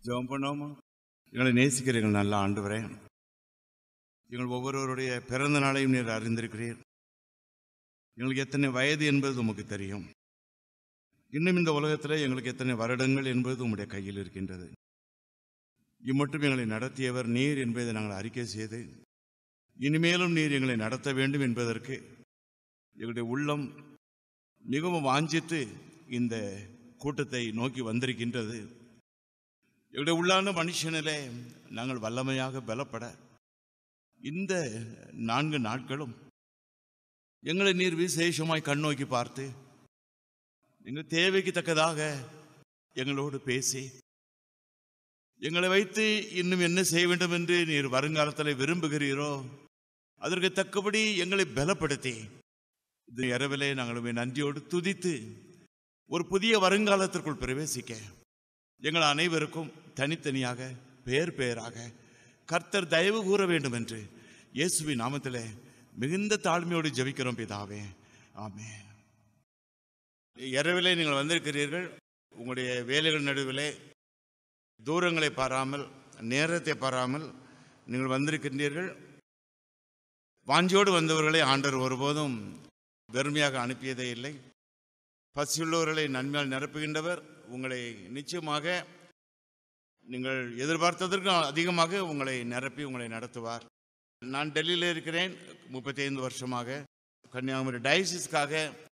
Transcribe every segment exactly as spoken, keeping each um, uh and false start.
ஜெபம் பண்ணுவோமா? எங்களை நேசிக்கிறீர்கள் நல்ல ஆண்டவரே, எங்கள் ஒவ்வொருவருடைய பிறந்த நாளையும் நீர் அறிந்திருக்கிறீர். எங்களுக்கு எத்தனை வயது என்பது உமக்கு தெரியும். இன்னும் இந்த உலகத்தில் எங்களுக்கு எத்தனை வருடங்கள் என்பது உம்முடைய கையில் இருக்கின்றது. இம்மட்டும் எங்களை நடத்தியவர் நீர் என்பதை நாங்கள் அறிக்கை செய்து இனிமேலும் நீர் எங்களை நடத்த வேண்டும் என்பதற்கு எங்களுடைய உள்ளம் மிகவும் வாஞ்சித்து இந்த கூட்டத்தை நோக்கி வந்திருக்கின்றது. எங்களுடைய உள்ளான மனுஷனிலே நாங்கள் வல்லமையாக பலப்பட இந்த நான்கு நாட்களும் எங்களை நீர் விசேஷமாய் கண்ணோக்கி பார்த்து எங்கள் தேவைக்கு தக்கதாக எங்களோடு பேசி எங்களை வைத்து இன்னும் என்ன செய்ய வேண்டும் என்று நீர் வருங்காலத்தில் விரும்புகிறீரோ அதற்கு தக்கபடி எங்களை பலப்படுத்தி இது இரவிலே நாங்கள் நன்றியோடு துதித்து ஒரு புதிய வருங்காலத்திற்குள் பிரவேசிக்க எங்கள் அனைவருக்கும் தனித்தனியாக பேர் பேராக கர்த்தர் தயவு கூற வேண்டும் என்று இயேசுவின் நாமத்திலே மிகுந்த தாழ்மையோடு ஜெபிக்கிறோம் பிதாவே, ஆமென். இரவிலே நீங்கள் வந்திருக்கிறீர்கள். உங்களுடைய வேலைகள் நடுவிலே தூரங்களை பாராமல் நேரத்தை பாராமல் நீங்கள் வந்திருக்கின்றீர்கள். வாஞ்சியோடு வந்தவர்களை ஆண்டவர் ஒருபோதும் வெறுமையாக அனுப்பியதே இல்லை. பசியுள்ளவர்களை நன்மையால் நிரப்புகின்றவர். உங்களை நிச்சயமாக நீங்கள் எதிர்பார்த்ததற்கு அதிகமாக உங்களை நிரப்பி உங்களை நடத்துவார். நான் டெல்லியில் இருக்கிறேன். முப்பத்தி ஐந்து வருஷமாக கன்னியாகுமரி டயசிஸ்க்காக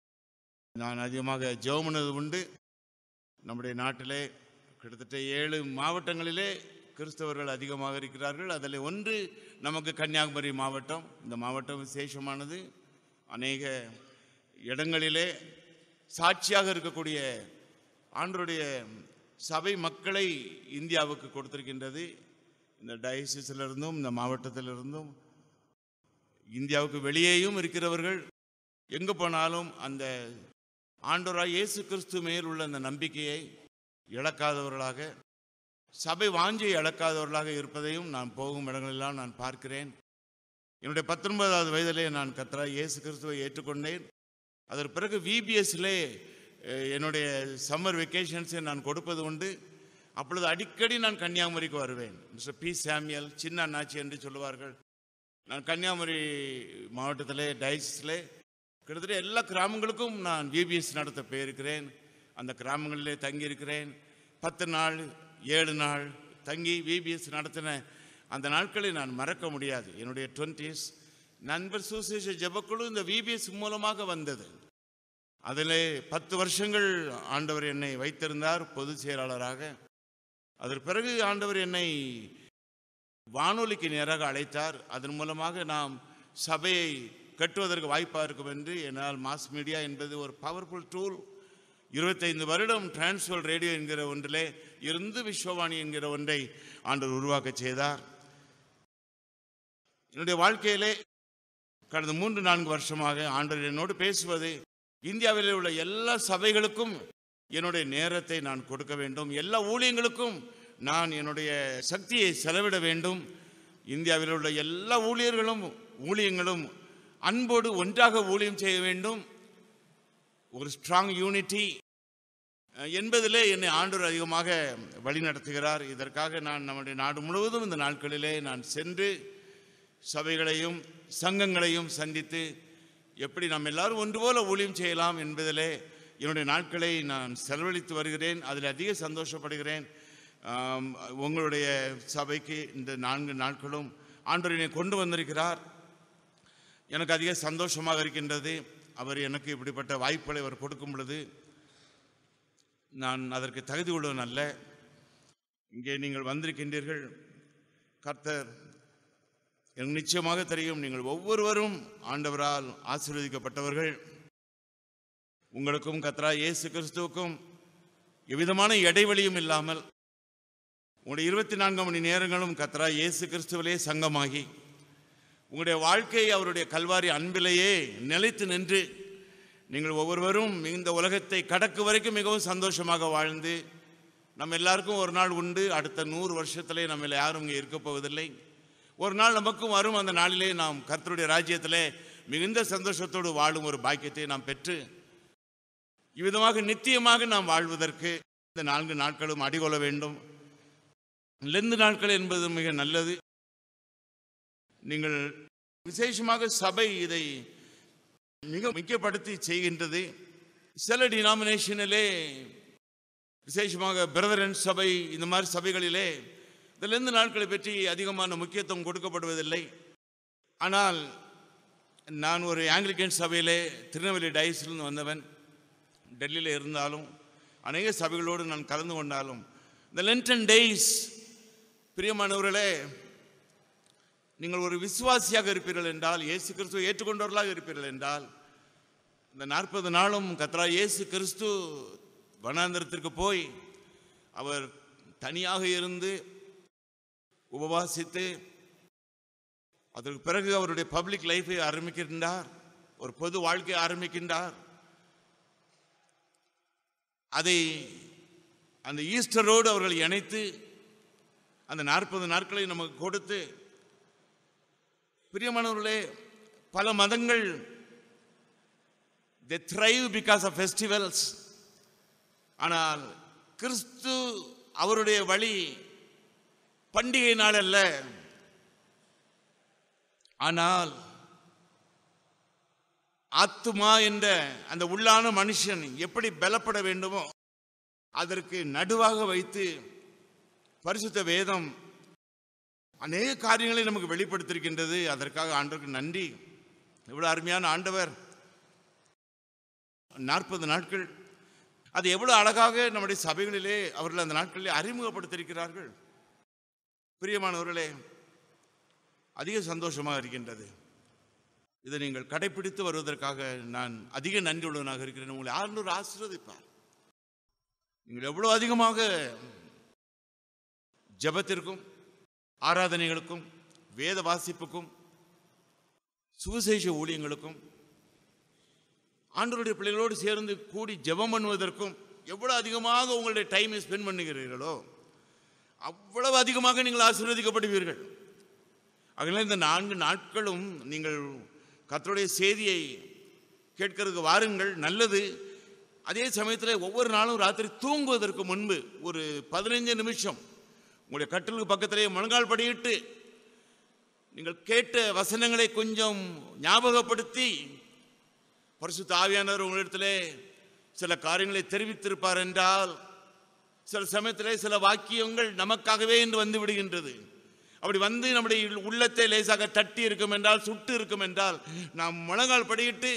நான் அதிகமாக ஜெபம் பண்ணது உண்டு. நம்முடைய நாட்டிலே கிட்டத்தட்ட ஏழு மாவட்டங்களிலே கிறிஸ்தவர்கள் அதிகமாக இருக்கிறார்கள். அதில் ஒன்று நமக்கு கன்னியாகுமரி மாவட்டம். இந்த மாவட்டம் விசேஷமானது. அநேக இடங்களிலே சாட்சியாக இருக்கக்கூடிய ஆண்டவருடைய சபை மக்களை இந்தியாவுக்கு கொடுத்திருக்கின்றது. இந்த டயசிஸிலிருந்தும் இந்த மாவட்டத்திலிருந்தும் இந்தியாவுக்கு வெளியேயும் இருக்கிறவர்கள் எங்கே போனாலும் அந்த ஆண்டவராய் இயேசு கிறிஸ்து மேல் உள்ள அந்த நம்பிக்கையை இழக்காதவர்களாக, சபை வாஞ்சியை இழக்காதவர்களாக இருப்பதையும் நான் போகும் இடங்களெல்லாம் நான் பார்க்கிறேன். என்னுடைய பத்தொன்பதாவது வயதிலே நான் கர்த்தராய் இயேசு கிறிஸ்துவை ஏற்றுக்கொண்டேன். அதற்கு பிறகு விபிஎஸ்லே என்னுடைய சம்மர் வெக்கேஷன்ஸை நான் கொடுப்பது உண்டு. அப்பொழுது அடிக்கடி நான் கன்னியாகுமரிக்கு வருவேன். மிஸ்டர் பி சாமியல், சின்ன அண்ணாச்சி என்று சொல்லுவார்கள். நான் கன்னியாகுமரி மாவட்டத்திலே டயசிஸில் கிட்டத்தட்ட எல்லா கிராமங்களுக்கும் நான் விபிஎஸ் நடத்த போயிருக்கிறேன். அந்த கிராமங்களிலே தங்கியிருக்கிறேன். பத்து நாள் ஏழு நாள் தங்கி விபிஎஸ் நடத்தின அந்த நாட்களை நான் மறக்க முடியாது. என்னுடைய டுவெண்ட்டிஸ் நண்பர் சுசேஷ ஜெபக்குழு இந்த விபிஎஸ் மூலமாக வந்தது. அதில் பத்து வருஷங்கள் ஆண்டவர் என்னை வைத்திருந்தார் பொதுச் செயலாளராக. அதற்கு பிறகு ஆண்டவர் என்னை வானொலிக்கு நேராக அழைத்தார். அதன் மூலமாக நாம் சபையை கட்டுவதற்கு வாய்ப்பாக இருக்கும் என்று என்னால் மாஸ் மீடியா என்பது ஒரு பவர்ஃபுல் டூல். இருபத்தைந்து வருடம் டிரான்ஸ்வர் ரேடியோ என்கிற ஒன்றிலே இருந்து விஸ்வவாணி என்கிற ஒன்றை ஆண்டவர் உருவாக்க செய்தார். என்னுடைய வாழ்க்கையிலே கடந்த மூன்று நான்கு வருஷமாக ஆண்டவர் என்னோடு பேசுவது, இந்தியாவில் உள்ள எல்லா சபைகளுக்கும் என்னுடைய நேரத்தை நான் கொடுக்க வேண்டும், எல்லா ஊழியங்களுக்கும் நான் என்னுடைய சக்தியை செலவிட வேண்டும், இந்தியாவில் உள்ள எல்லா ஊழியர்களும் ஊழியங்களும் அன்போடு ஒன்றாக ஊழியம் செய்ய வேண்டும், ஒரு ஸ்ட்ராங் யூனிட்டி என்பதிலே என்னை ஆண்டவர் அதிகமாக வழி நடத்துகிறார். இதற்காக நான் நம்முடைய நாடு முழுவதும் இந்த நாட்களிலே நான் சென்று சபைகளையும் சங்கங்களையும் சந்தித்து எப்படி நாம் எல்லாரும் ஒன்று போல ஊழியம் செய்யலாம் என்பதிலே என்னுடைய நாட்களை நான் செலவழித்து வருகிறேன். அதில் அதிக சந்தோஷப்படுகிறேன். உங்களுடைய சபைக்கு இந்த நான்கு நாட்களும் ஆண்டவர் என்னை கொண்டு வந்திருக்கிறார். எனக்கு அதிக சந்தோஷமாக இருக்கின்றது. அவர் எனக்கு இப்படிப்பட்ட வாய்ப்புகளை அவர் கொடுக்கும் பொழுது நான் அதற்கு தகுதி உள்ளவன் அல்ல. இங்கே நீங்கள் வந்திருக்கின்றீர்கள். கர்த்தர் எனக்கு நிச்சயமாக தெரியும், நீங்கள் ஒவ்வொருவரும் ஆண்டவரால் ஆசீர்வதிக்கப்பட்டவர்கள். உங்களுக்கும் கர்த்தராய் இயேசு கிறிஸ்துவுக்கும் எவ்விதமான இடைவெளியும் இல்லாமல் உங்களுடைய இருபத்தி நான்கு மணி நேரங்களும் கர்த்தராய் இயேசு கிறிஸ்துவிலே சங்கமாகி உங்களுடைய வாழ்க்கை அவருடைய கல்வாரி அன்பிலேயே நிலைத்து நின்று நீங்கள் ஒவ்வொருவரும் இந்த உலகத்தை கடக்கு வரைக்கும் மிகவும் சந்தோஷமாக வாழ்ந்து, நம்ம எல்லாருக்கும் ஒரு நாள் உண்டு. அடுத்த நூறு வருஷத்திலே நம்ம யாரும் இங்கே இருக்க போவதில்லை. ஒரு நாள் நமக்கும் வரும். அந்த நாளிலே நாம் கர்த்தருடைய ராஜ்யத்திலே மிகுந்த சந்தோஷத்தோடு வாழும் ஒரு பாக்கியத்தை நாம் பெற்று இவ்விதமாக நித்தியமாக நாம் வாழ்வதற்கு இந்த நான்கு நாட்களும் அடிகொள்ள வேண்டும். லெந்து நாட்கள் என்பது மிக நல்லது. நீங்கள் விசேஷமாக சபை இதை மிக முக்கியப்படுத்தி செய்கின்றது. சில டினாமினேஷனிலே, விசேஷமாக பிரதரன் சபை, இந்த மாதிரி சபைகளிலே இந்த லெந்து நாட்களை பற்றி அதிகமான முக்கியத்துவம் கொடுக்கப்படுவதில்லை. ஆனால் நான் ஒரு ஆங்கிலிக்கன் சபையிலே திருநெல்வேலி டயசிலிருந்து வந்தவன். டெல்லியில் இருந்தாலும் அநேக சபைகளோடு நான் கலந்து கொண்டாலும் இந்த லென்டன் டேஸ், பிரியமானவர்களே, நீங்கள் ஒரு விசுவாசியாக இருப்பீர்கள் என்றால், இயேசு கிறிஸ்துவை ஏற்றுக்கொண்டவர்களாக இருப்பீர்கள் என்றால், இந்த நாற்பது நாளும் கர்த்தராகிய இயேசு கிறிஸ்து வனாந்திரத்திற்கு போய் அவர் தனியாக இருந்து உபவாசித்து அதற்கு பிறகு அவருடைய பப்ளிக் லைஃபை ஆரம்பிக்கின்றார், ஒரு பொது வாழ்க்கையை ஆரம்பிக்கின்றார். அதை அந்த ஈஸ்டரோடு அவர்கள் இணைத்து அந்த நாற்பது நாட்களை நமக்கு கொடுத்து, பிரியமானவர்களே, பல மதங்கள் they thrive because of festivals. ஆனால் கிறிஸ்து அவருடைய வழி பண்டிகை நாள் அல்ல. ஆனால் ஆத்துமா என்ற அந்த உள்ளான மனுஷன் எப்படி பலப்பட வேண்டுமோ அதற்கு நடுவாக வைத்து பரிசுத்த வேதம் அநேக காரியங்களை நமக்கு வெளிப்படுத்தியிருக்கின்றது. அதற்காக ஆண்டவருக்கு நன்றி. எவ்வளவு அருமையான ஆண்டவர்! நாற்பது நாட்கள் அது எவ்வளவு அழகாக நம்முடைய சபைகளிலே அவர்கள் அந்த நாட்களிலே அறிமுகப்படுத்தியிருக்கிறார்கள். பிரியமானவர்களே, அதிக சந்தோஷமாக இருக்கின்றது. இதை நீங்கள் கடைபிடித்து வருவதற்காக நான் அதிக நன்றி உள்ளவனாக இருக்கிறேன். உங்களை ஆண்டவர் ஆசீர்வதிப்பார். நீங்கள் எவ்வளவு அதிகமாக ஜெபத்திற்கும் ஆராதனைகளுக்கும் வேத வாசிப்புக்கும் சுவிசேஷ ஊழியங்களுக்கும் ஆண்டவருடைய பிள்ளைகளோடு சேர்ந்து கூடி ஜெபம் பண்ணுவதற்கும் எவ்வளவு அதிகமாக உங்களுடைய டைமை ஸ்பெண்ட் பண்ணுகிறீர்களோ அவ்வளவு அதிகமாக நீங்கள் ஆசீர்வதிக்கப்படுவீர்கள். அதனால் இந்த நான்கு நாட்களும் நீங்கள் கர்த்தருடைய செய்தியை கேட்கறதுக்கு வாருங்கள், நல்லது. அதே சமயத்தில் ஒவ்வொரு நாளும் ராத்திரி தூங்குவதற்கு முன்பு ஒரு பதினைஞ்சு நிமிஷம் உங்களுடைய கட்டிலுக்கு பக்கத்திலே முழங்கால் படியிட்டு நீங்கள் கேட்ட வசனங்களை கொஞ்சம் ஞாபகப்படுத்தி, பரிசுத்த ஆவியானவர் உங்களிடத்திலே சில காரியங்களை தெரிவித்திருப்பார் என்றால், சில சமயத்திலே சில வாக்கியங்கள் நமக்காகவே என்று வந்து விடுகின்றது. அப்படி வந்து நம்முடைய உள்ளத்தை லேசாக தட்டி இருக்கும் என்றால், சுட்டு இருக்கும் என்றால், நாம் முழங்கால் படியிட்டு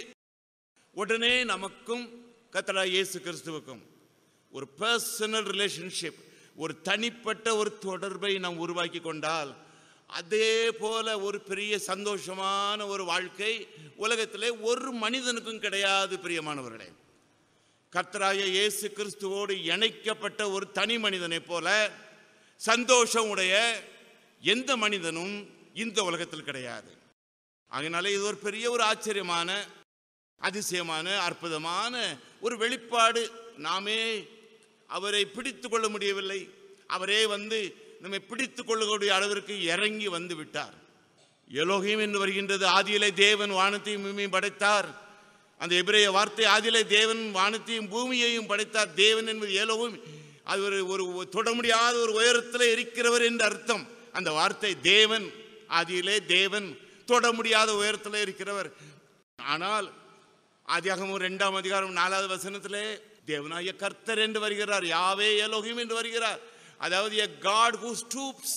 உடனே நமக்கும் கர்த்தராகிய இயேசு கிறிஸ்துவுக்கும் ஒரு பர்சனல் ரிலேஷன்ஷிப், ஒரு தனிப்பட்ட ஒரு தொடர்பை நாம் உருவாக்கி கொண்டால், அதே போல ஒரு பெரிய சந்தோஷமான ஒரு வாழ்க்கை உலகத்திலே ஒரு மனிதனுக்கும் கிடையாது. பிரியமானவர்களே, கர்த்தராகிய இயேசு கிறிஸ்துவோடு இணைக்கப்பட்ட ஒரு தனி மனிதனை போல சந்தோஷம் உடைய எந்த மனிதனும் இந்த உலகத்தில் கிடையாது. அதனால இது ஒரு பெரிய ஒரு ஆச்சரியமான, அதிசயமான, அற்புதமான ஒரு வெளிப்பாடு. நாமே அவரை பிடித்து கொள்ள முடியவில்லை, அவரே வந்து நம்மை பிடித்துக் கொள்ளக்கூடிய அளவிற்கு இறங்கி வந்து விட்டார். எலோகிம் என்று வருகின்றது. ஆதியிலே தேவன் வானத்தையும் பூமியையும் படைத்தார். அந்த எபிரேய வார்த்தை ஆதியிலே தேவன் வானத்தையும் பூமியையும் படைத்தார். தேவன் என்பது எலோகிம், அது ஒரு ஒரு தொட முடியாத ஒரு உயரத்தில் இருக்கிறவர் என்று அர்த்தம். அந்த வார்த்தை தேவன், ஆதியிலே தேவன், தொட முடியாத உயரத்தில் இருக்கிறவர். ஆனால் ஆதியாகமம் இரண்டாம் அதிகாரம் நாலாவது வசனத்திலே தேவனாகிய கர்த்தர் என்று வருகிறார், யாவே எலோகிம் என்று வருகிறார். அதாவது a God who stoops,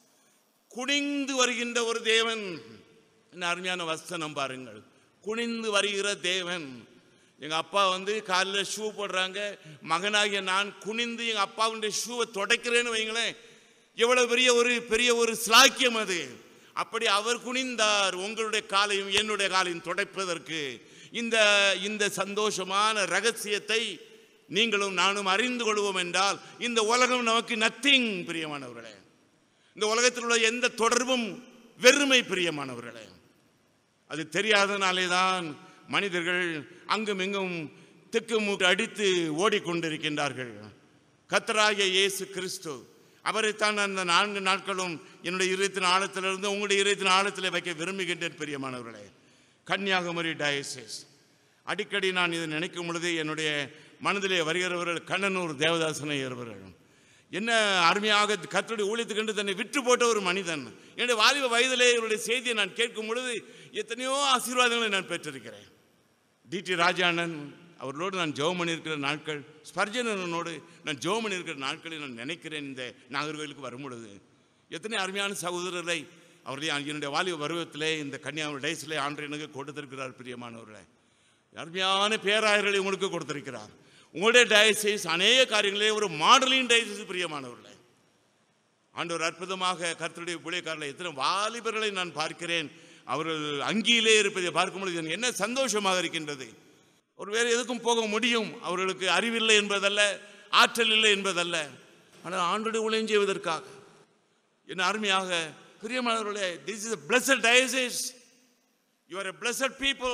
குனிந்து வருகின்ற ஒரு தேவன். அருமையான வசனம் பாருங்கள், குனிந்து வருகிற தேவன். எங்க அப்பா வந்து காலில் ஷூ போடுறாங்க, மகனாகிய நான் குனிந்து எங்க அப்பாவுடைய ஷூவை துடைக்கிறேன்னு வைங்களேன், எவ்வளவு பெரிய ஒரு பெரிய ஒரு ஸ்லாக்கியம் அது. அப்படி அவர் குனிந்தார் உங்களுடைய காலையும் என்னுடைய காலையும் துடைப்பதற்கு. இந்த இந்த சந்தோஷமான ரகசியத்தை நீங்களும் நானும் அறிந்து கொள்வோம் என்றால் இந்த உலகம் நமக்கு நத்திங். பிரியமானவர்களே, இந்த உலகத்தில் உள்ள எந்த தொடர்பும் வெறுமை. பிரியமானவர்களே, அது தெரியாதனாலே தான் மனிதர்கள் அங்கும் இங்கும் திக்குமுக்கு அடித்து ஓடிக்கொண்டிருக்கின்றார்கள். கர்த்தராகிய இயேசு கிறிஸ்து, அவரைத்தான் அந்த நான்கு நாட்களும் என்னுடைய இதயத்தின் ஆழத்திலிருந்து உங்களுடைய இதயத்தின் ஆழத்தில் வைக்க விரும்புகின்றேன். பிரியமானவர்களே, கன்னியாகுமரி டயசிஸ், அடிக்கடி நான் இதை நினைக்கும் பொழுது என்னுடைய மனதிலே வருகிறவர்கள் கண்ணனூர் தேவதாசனை அவர்கள். என்ன அருமையாக கர்த்தருடைய ஊழியத்துக்கென்று தன்னை விற்று போட்ட ஒரு மனிதன். என்னுடைய வாலிப வயதிலே இவருடைய செய்தியை நான் கேட்கும் பொழுது எத்தனையோ ஆசீர்வாதங்களை நான் பெற்றிருக்கிறேன். டிடி ராஜாண்ணன் அவர்களோடு நான் ஜெபம் பண்ணியிருக்கிற நாட்கள், ஸ்பர்ஜனனோடு நான் ஜெபம் பண்ணியிருக்கிற நாட்களை நான் நினைக்கிறேன். இந்த நாகர்கோவிலுக்கு வரும் பொழுது எத்தனை அருமையான சகோதரரை அவர்களே என்னுடைய வாலிப பருவத்திலே இந்த கன்னியாகுமரி டைஸிலே ஆண்டு எனக்கு கொடுத்திருக்கிறார். பிரியமானவர்களே, அருமையான பேராயர்களை உங்களுக்கு கொடுத்திருக்கிறார். உங்களுடைய டயசிஸ் அநேக காரியங்களே ஒரு மாடலிங் டயசிஸ். பிரியமானவர்களே, ஆண்டவர் அற்புதமாக கர்த்தருடைய ஊழியக்காரர்களை எத்தனை வாலிபர்களை நான் பார்க்கிறேன். அவர்கள் அங்கியிலே இருப்பதை பார்க்கும் பொழுது எனக்கு என்ன சந்தோஷமாக இருக்கின்றது. ஒரு வேறு எதுக்கும் போக முடியும், அவர்களுக்கு அறிவில்லை என்பதல்ல, ஆற்றல் இல்லை என்பதல்ல, ஆனால் ஆண்டவருடைய ஊழியம் செய்வதற்காக என்ன அருமையாக. பிரியமானவர்களே, this is a blessed diocese. You are a blessed people.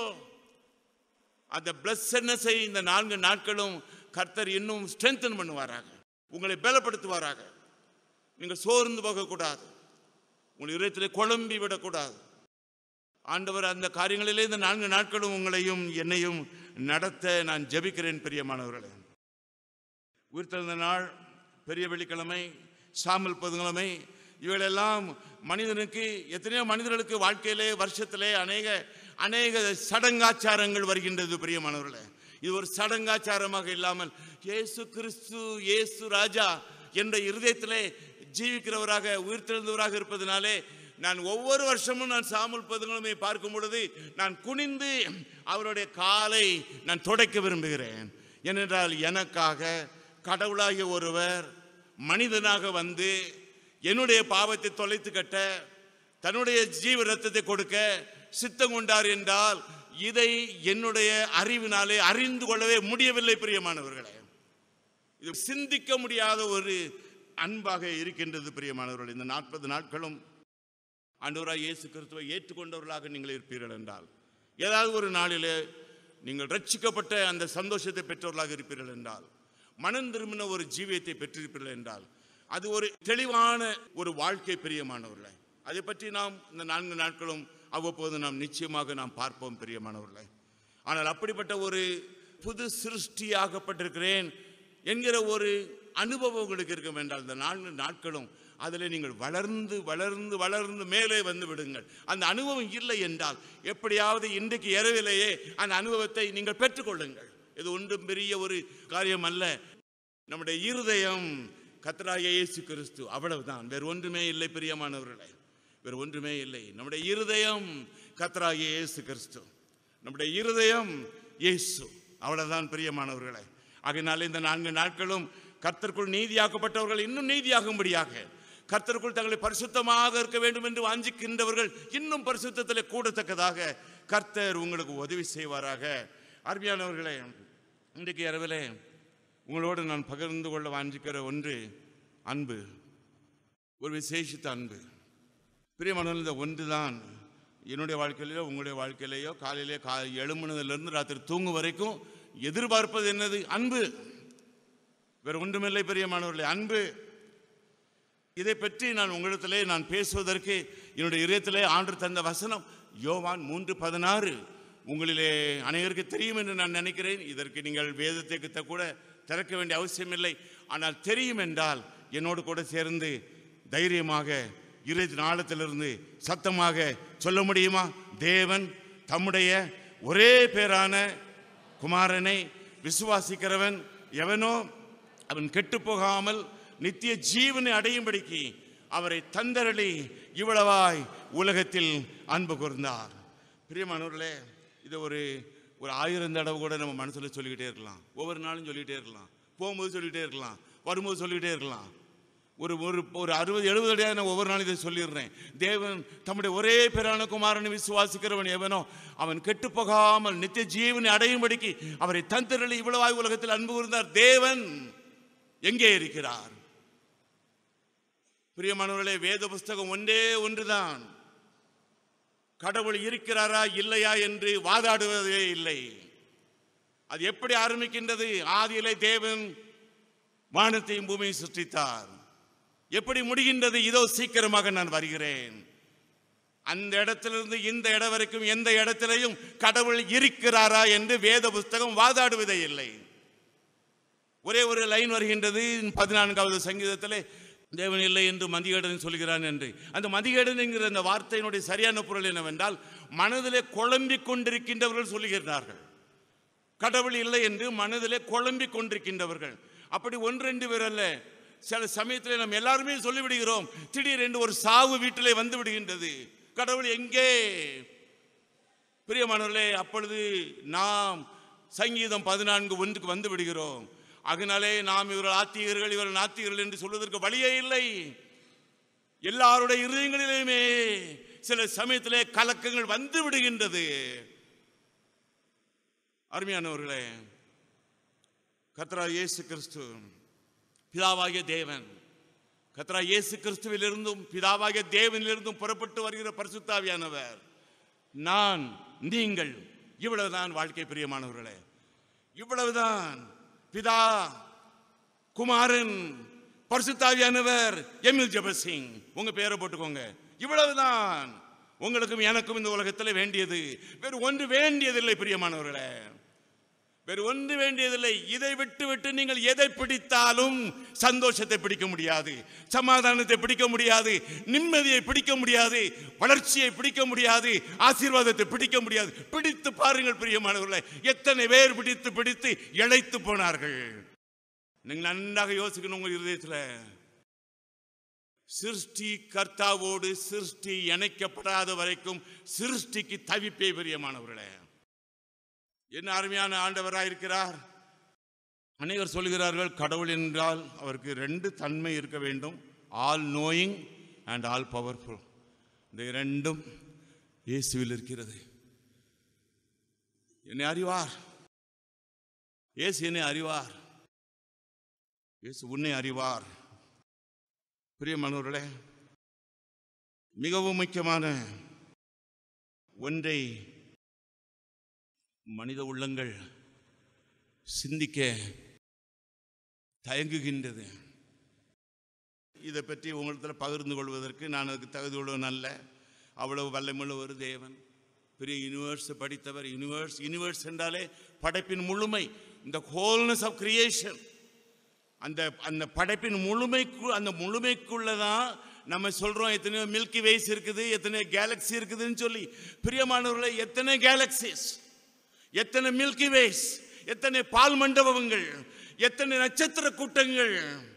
அந்த பிளஸ்ஸட்னஸை இந்த நான்கு நாட்களும் கர்த்தர் இன்னும் ஸ்ட்ரென்தன் பண்ணுவாராக, உங்களை பலப்படுத்துவாராக. நீங்கள் சோர்ந்து போகக்கூடாது, உங்கள் இதயத்திலே குழம்பி விடக்கூடாது. ஆண்டவர் அந்த காரியங்களிலே இந்த நான்கு நாட்களும் உங்களையும் என்னையும் நடத்த நான் ஜெபிக்கிறேன். பிரியமானவர்களே, உயிர்த்தெழுந்த நாள், பெரிய வெள்ளிக்கிழமை, சாமல் பொதுங்கிழமை, இவைகளெல்லாம் மனிதனுக்கு எத்தனையோ மனிதர்களுக்கு வாழ்க்கையிலே வருஷத்திலே அநேக அநேக சடங்காச்சாரங்கள் வருகின்றது. பிரியமானவர்களே, இது ஒரு சடங்காச்சாரமாக இல்லாமல் இயேசு கிறிஸ்து, இயேசு ராஜா என்ற இருதயத்திலே ஜீவிக்கிறவராக உயிர்த்தெழுந்தவராக இருப்பதனாலே நான் ஒவ்வொரு வருஷமும் நான் சாமல் பொதுங்கிழமை பார்க்கும் பொழுது நான் குனிந்து அவருடைய காலை நான் துடைக்க விரும்புகிறேன். ஏனென்றால் எனக்காக கடவுளாகிய ஒருவர் மனிதனாக வந்து என்னுடைய பாவத்தை தொலைத்து கட்ட தன்னுடைய ஜீவ ரத்தத்தை கொடுக்க சித்தம் கொண்டார் என்றால் இதை என்னுடைய அறிவினாலே அறிந்து கொள்ளவே முடியவில்லை. பிரியமானவர்களே, இது சிந்திக்க முடியாத ஒரு அன்பாக இருக்கின்றது. பிரியமானவர்கள், இந்த நாற்பது நாட்களும் ஆண்டவராய் இயேசு கிறிஸ்துவை ஏற்றுக்கொண்டவர்களாக நீங்கள் இருப்பீர்கள் என்றால், ஏதாவது ஒரு நாளிலே நீங்கள் ரட்சிக்கப்பட்ட அந்த சந்தோஷத்தை பெற்றவர்களாக இருப்பீர்கள் என்றால், மனம் திரும்பின ஒரு ஜீவியத்தை பெற்றிருப்பீர்கள் என்றால், அது ஒரு தெளிவான ஒரு வாழ்க்கை. பிரியமானவர்களே, அதை பற்றி நாம் இந்த நான்கு நாட்களும் அவ்வப்போது நாம் நிச்சயமாக நாம் பார்ப்போம். பிரியமானவர்களே, ஆனால் அப்படிப்பட்ட ஒரு புது சிருஷ்டியாகப்பட்டிருக்கிறேன் என்கிற ஒரு அனுபவம் உங்களுக்கு இருக்கும் என்றால், இந்த நான்கு நாட்களும் அதில் நீங்கள் வளர்ந்து வளர்ந்து வளர்ந்து மேலே வந்து விடுங்கள். அந்த அனுபவம் இல்லை என்றால் எப்படியாவது இன்றைக்கு இரவிலேயே அந்த அனுபவத்தை நீங்கள் பெற்றுக்கொள்ளுங்கள். இது ஒன்றும் பெரிய ஒரு காரியம் அல்ல. நம்முடைய இருதயம் கர்த்தராகிய இயேசு கிறிஸ்து, அவ்வளவுதான், வேறு ஒன்றுமே இல்லை. பிரியமானவர்களே, வேறு ஒன்றுமே இல்லை. நம்முடைய இருதயம் கர்த்தராகிய இயேசு கிறிஸ்து, நம்முடைய இருதயம் இயேசு, அவ்வளவுதான். பிரியமானவர்களே, ஆகையினால இந்த நான்கு நாட்களும் கர்த்தருக்குள் நீதியாக்கப்பட்டவர்கள் இன்னும் நீதியாகும்படியாக, கர்த்தருக்குள் தங்களை பரிசுத்தமாக இருக்க வேண்டும் என்று வாஞ்சிக்கின்றவர்கள் இன்னும் பரிசுத்தத்தில் கூடத்தக்கதாக கர்த்தர் உங்களுக்கு உதவி செய்வாராக. அருமையானவர்களே, இன்றைக்கு இரவிலே உங்களோடு நான் பகிர்ந்து கொள்ள வாஞ்சிக்கிற ஒன்று அன்பு, ஒரு விசேஷித்த அன்பு. பிரியமானவர்களே, இந்த ஒன்று தான் என்னுடைய வாழ்க்கையிலையோ உங்களுடைய வாழ்க்கையிலேயோ காலையிலே கா எழும்புனதிலிருந்து ராத்திரி தூங்கும் வரைக்கும் எதிர்பார்ப்பது என்னது? அன்பு, வேறு ஒன்றுமில்லை. பிரியமானவர்களே, அன்பு. இதை பற்றி நான் உங்களிடத்திலே நான் பேசுவதற்கு என்னுடைய இதயத்திலே ஆண்டவர் தந்த வசனம் யோவான் மூன்று பதினாறு உங்களிலே அனைவருக்கு தெரியும் என்று நான் நினைக்கிறேன். இதற்கு நீங்கள் வேதத்தை கூட திறக்க வேண்டிய அவசியம் இல்லை. ஆனால் தெரியும் என்றால் என்னோடு கூட சேர்ந்து தைரியமாக இருபத்தி நாளத்திலிருந்து சத்தமாக சொல்ல முடியுமா? தேவன் தம்முடைய ஒரே பேரான குமாரனை விசுவாசிக்கிறவன் எவனோ அவன் கெட்டு போகாமல் நித்திய ஜீவனை அடையும்படிக்கு அவரை தந்தரளி இவ்வளவாய் உலகத்தில் அன்பு கூர்ந்தார். பிரியமானவர்களே, இது ஒரு ஒரு ஆயிரம் தடவை கூட நம்ம மனசில் சொல்லிக்கிட்டே இருக்கலாம். ஒவ்வொரு நாளும் சொல்லிக்கிட்டே இருக்கலாம், போகும்போது சொல்லிக்கிட்டே இருக்கலாம், வரும்போது சொல்லிக்கிட்டே இருக்கலாம். ஒரு ஒரு ஒரு அறுபது எழுபது அடியாக நான் ஒவ்வொரு நாளும் இதை சொல்லிடுறேன். தேவன் தம்முடைய ஒரே பேரான குமாரனை விசுவாசிக்கிறவன் எவனோ அவன் கெட்டு போகாமல் நித்திய ஜீவனை அடையும்படிக்கு அவரை தந்தரளி இவ்வளவாய் உலகத்தில் அன்பு கூர்ந்தார். தேவன் எங்கே இருக்கிறார்? பிரியமானவர்களே, வேத புஸ்தகம் ஒன்றே ஒன்றுதான். கடவுள் இருக்கிறாரா இல்லையா என்று வாதாடுவதே இல்லை. அது எப்படி ஆரம்பிக்கின்றது? ஆதியிலே தேவன் வானத்தையும் பூமியை சிருஷ்டித்தார். எப்படி முடிகின்றது? இதோ சீக்கிரமாக நான் வருகிறேன். அந்த இடத்திலிருந்து இந்த இடம் வரைக்கும் எந்த இடத்திலையும் கடவுள் இருக்கிறாரா என்று வேத புஸ்தகம் வாதாடுவதே இல்லை. ஒரே ஒரு லைன் வருகின்றது பதினான்காவது சங்கீதத்திலே, தேவன் இல்லை என்று மதிகேடன் சொல்கிறான் என்று. அந்த மதிகேடன் என்கிற அந்த வார்த்தையினுடைய சரியான பொருள் என்னவென்றால், மனதிலே குழம்பிக் கொண்டிருக்கின்றவர்கள் சொல்லுகிறார்கள். கடவுள் இல்லை என்று மனதிலே குழம்பிக் கொண்டிருக்கின்றவர்கள். அப்படி ஒன்றெண்டு பேர் அல்ல, சில சமயத்தில் நாம் எல்லாருமே சொல்லிவிடுகிறோம். திடீரென்று ஒரு சாவு வீட்டிலே வந்து விடுகின்றது. கடவுள் எங்கே? பிரியமானவர்களே, அப்பொழுது நாம் சங்கீதம் பதினான்கு ஒன்றுக்கு வந்து விடுகிறோம். அதனாலே நாம் இவர்கள் ஆத்திகர்கள், இவர்கள் நாத்திகர்கள் என்று சொல்வதற்கு வழியே இல்லை. எல்லாருடைய இருதயங்களிலுமே சில சமயத்திலே கலக்கங்கள் வந்து விடுகின்றது. அருமையானவர்களே, கர்த்தராகிய இயேசு கிறிஸ்து பிதாவாகிய தேவன், கர்த்தராகிய இயேசு கிறிஸ்துவிலிருந்தும் பிதாவாகிய தேவனிலிருந்தும் புறப்பட்டு வருகிற பரிசுத்த ஆவியானவர், நான் நீங்கள், இவ்வளவுதான் வாழ்க்கை. பிரியமானவர்களே, இவ்வளவுதான். பிதா, குமாரன், பரிசுத்த ஆவியானவர், எமில் ஜெபசிங், உங்க பேரை போட்டுக்கோங்க. இவ்வளவுதான் உங்களுக்கும் எனக்கும் இந்த உலகத்தில் வேண்டியது. வேறு ஒன்று வேண்டியதில்லை. பிரியமானவர்களே, வேறு ஒன்று வேண்டியதில்லை. இதை விட்டு விட்டு நீங்கள் எதை பிடித்தாலும் சந்தோஷத்தை பிடிக்க முடியாது, சமாதானத்தை பிடிக்க முடியாது, நிம்மதியை பிடிக்க முடியாது, வளர்ச்சியை பிடிக்க முடியாது, ஆசீர்வாதத்தை பிடிக்க முடியாது. பிடித்து பாருங்கள் பிரியமானவர்களே, எத்தனை பேர் பிடித்து பிடித்து இழைத்து போனார்கள். நீங்கள் நன்றாக யோசிக்கணும். உங்கள் இருதயத்தில் சிருஷ்டி கர்த்தாவோடு சிருஷ்டி இணைக்கப்படாத வரைக்கும் சிருஷ்டிக்கு தவிப்பே. பிரியமானவர்களே, என்ன அருமையான ஆண்டவராயிருக்கிறார். அநேகர் சொல்கிறார்கள், கடவுள் என்றால் அவருக்கு ரெண்டு தன்மை இருக்க வேண்டும், all knowing and all powerful. இந்த இரண்டும் இயேசுவில் இருக்கிறது. என்னை அறிவார், இயேசு என்னை அறிவார், இயேசு உன்னை அறிவார். பிரியமானவர்களே, மிகவும் முக்கியமான ஒன்றை மனித உள்ளங்கள் சிந்திக்க தயங்குகின்றது. இதை பற்றி உங்களிடத்தில் பகிர்ந்து கொள்வதற்கு நான் அதுக்கு தகுதி உள்ளவன் அல்ல. அவ்வளவு வல்லமையுள்ள ஒரு தேவன், பெரிய யூனிவர்ஸ் படித்தவர். யூனிவர்ஸ் யூனிவர்ஸ் என்றாலே படைப்பின் முழுமை, இந்த ஹோல்னஸ் ஆஃப் கிரியேஷன். அந்த அந்த படைப்பின் முழுமைக்கு அந்த முழுமைக்குள்ளதான் நம்ம சொல்றோம் எத்தனையோ மில்கி வேஸ் இருக்குது, எத்தனையோ கேலக்சி இருக்குதுன்னு சொல்லி. பிரியமானவர்களே, எத்தனை கேலக்சிஸ், எத்தனை மில்கி வேஸ், எத்தனை பால் மண்டபங்கள், எத்தனை நட்சத்திர கூட்டங்கள்.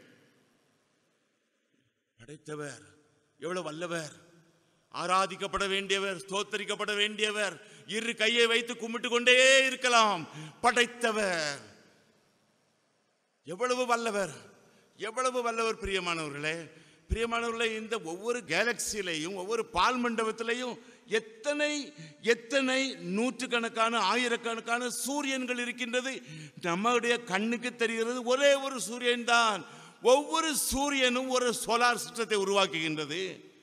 படைத்தவர் எவ்வளவு வல்லவர், ஆராதிக்கப்பட வேண்டியவர், ஸ்தோத்தரிக்கப்பட வேண்டியவர். இரு கையை வைத்து கும்பிட்டு கொண்டே இருக்கலாம். படைத்தவர் எவ்வளவு வல்லவர், எவ்வளவு வல்லவர். பிரியமானவர்களே, பிரியமானவர்களே, இந்த ஒவ்வொரு கேலக்சியிலையும் ஒவ்வொரு பால் மண்டபத்திலையும் எத்தனை எத்தனை நூற்றுக்கணக்கான ஆயிரக்கணக்கான சூரியன்கள் இருக்கின்றது. நம்முடைய கண்ணுக்கு தெரிகிறது ஒரே ஒரு சூரியன் தான். ஒவ்வொரு சூரியனும் ஒரு சோலார் சிஸ்டத்தை உருவாக்குகின்றது.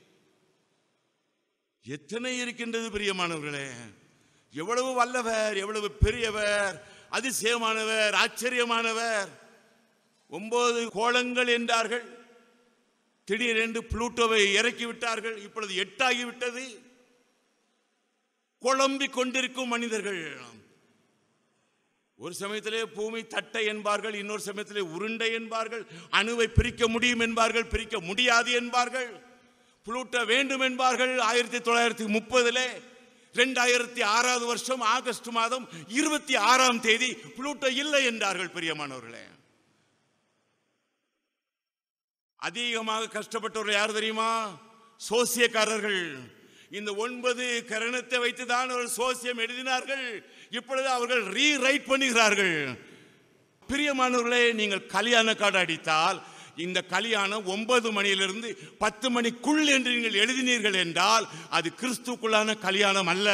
எத்தனை இருக்கின்றது பிரியமானவர்களே. எவ்வளவு வல்லவர், எவ்வளவு பெரியவர், அதிசயமானவர், ஆச்சரியமானவர். ஒன்பது கோளங்கள் என்றார்கள், திடீரென்று புளூட்டோவை இறக்கி விட்டார்கள். இப்பொழுது எட்டாகிவிட்டது. குழம்பிக் கொண்டிருக்கும் மனிதர்கள். ஒரு சமயத்திலே பூமி தட்டை என்பார்கள், இன்னொரு சமயத்திலே உருண்டை என்பார்கள். அணுவை பிரிக்க முடியும் என்பார்கள், பிரிக்க முடியாது என்பார்கள். புளூட்டோ வேண்டும் என்பார்கள். ஆயிரத்தி தொள்ளாயிரத்தி முப்பதுல இரண்டாயிரத்தி ஆறாவது வருஷம் ஆகஸ்ட் மாதம் இருபத்தி ஆறாம் தேதி புளூட்டோ இல்லை என்றார்கள். பிரியமானவர்களே, அதிகமாக கஷ்டப்பட்டவர்கள் யார் தெரியுமா? சோசியக்காரர்கள். இந்த ஒன்பது கரணத்தை வைத்துதான் அவர்கள் சோசியம் எழுதினார்கள். இப்பொழுது அவர்கள் ரீரைட் பண்ணுகிறார்கள். பிரியமானவர்களே, நீங்கள் கல்யாண கார்டு அடித்தால் இந்த கல்யாணம் ஒன்பது மணியிலிருந்து பத்து மணிக்குள் என்று நீங்கள் எழுதினீர்கள் என்றால் அது கிறிஸ்துக்குள்ளான கல்யாணம் அல்ல.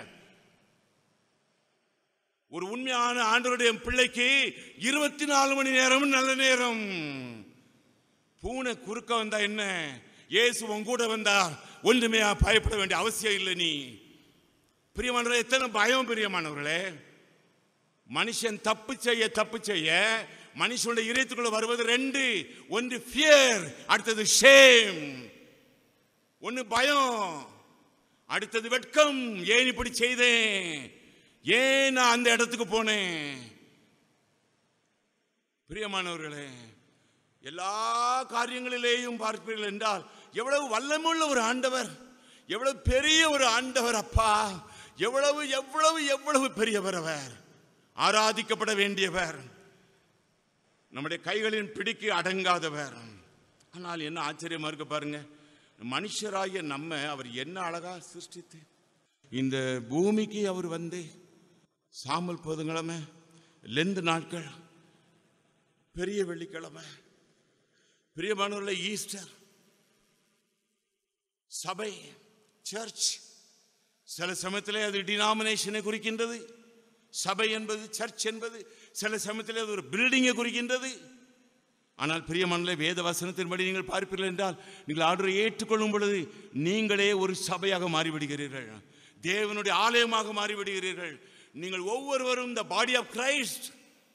ஒரு உண்மையான ஆண்டவருடைய பிள்ளைக்கு இருபத்தி நாலு மணி நேரம் நல்ல நேரம். பூனை குறுக்க வந்தா என்ன, இயேசு உன் கூட வந்தா ஒன்றுமே பயப்பட வேண்டிய அவசியம் இல்லை. நீ பிரியமானவர்களே, எத்தனை பயம் பிரியமானவர்களே. மனுஷன் தப்பு செய்ய தப்பு செய்ய மனுஷனுடைய இதயத்துக்குள்ள வருவது ரெண்டு. ஒன்று ஃபியர், அடுத்தது ஷேம். ஒன்று பயம், அடுத்தது வெட்கம். ஏன் இப்படி செய்தேன், ஏன் நான் அந்த இடத்துக்கு போனேன். பிரியமானவர்களே, எல்லா காரியங்களிலேயும் பார்ப்பீர்கள் என்றால் எவ்வளவு வல்லமுள்ள ஒரு ஆண்டவர், எவ்வளவு பெரிய ஒரு ஆண்டவர் அப்பா, எவ்வளவு எவ்வளவு எவ்வளவு பெரியவர் அவர், ஆராதிக்கப்பட வேண்டியவர், நம்முடைய கைகளின் பிடிக்கு அடங்காதவர். ஆனால் என்ன ஆச்சரியமா இருக்கு பாருங்க, மனுஷராகிய நம்ம அவர் என்ன அழகா சிருஷ்டித்து இந்த பூமிக்கு அவர் வந்து சாமல் பொதுங்கிழமை, லெந்து நாட்கள், பெரிய வெள்ளிக்கிழமை, பிரியமானவர்களே ஈஸ்டர், சபை, சர்ச். சில சமயத்திலே அது டினாமினேஷனை குறிக்கின்றது. சபை என்பது, சர்ச் என்பது சில சமயத்திலே அது ஒரு பில்டிங்கை குறிக்கின்றது. ஆனால் பிரியமானவர்களே, வேத வசனத்தின்படி நீங்கள் பார்ப்பீர்கள் என்றால், நீங்கள் ஆண்டவரை ஏற்றுக்கொள்ளும் பொழுது நீங்களே ஒரு சபையாக மாறிவிடுகிறீர்கள், தேவனுடைய ஆலயமாக மாறிவிடுகிறீர்கள். நீங்கள் ஒவ்வொருவரும் த பாடி ஆஃப் கிரைஸ்ட்.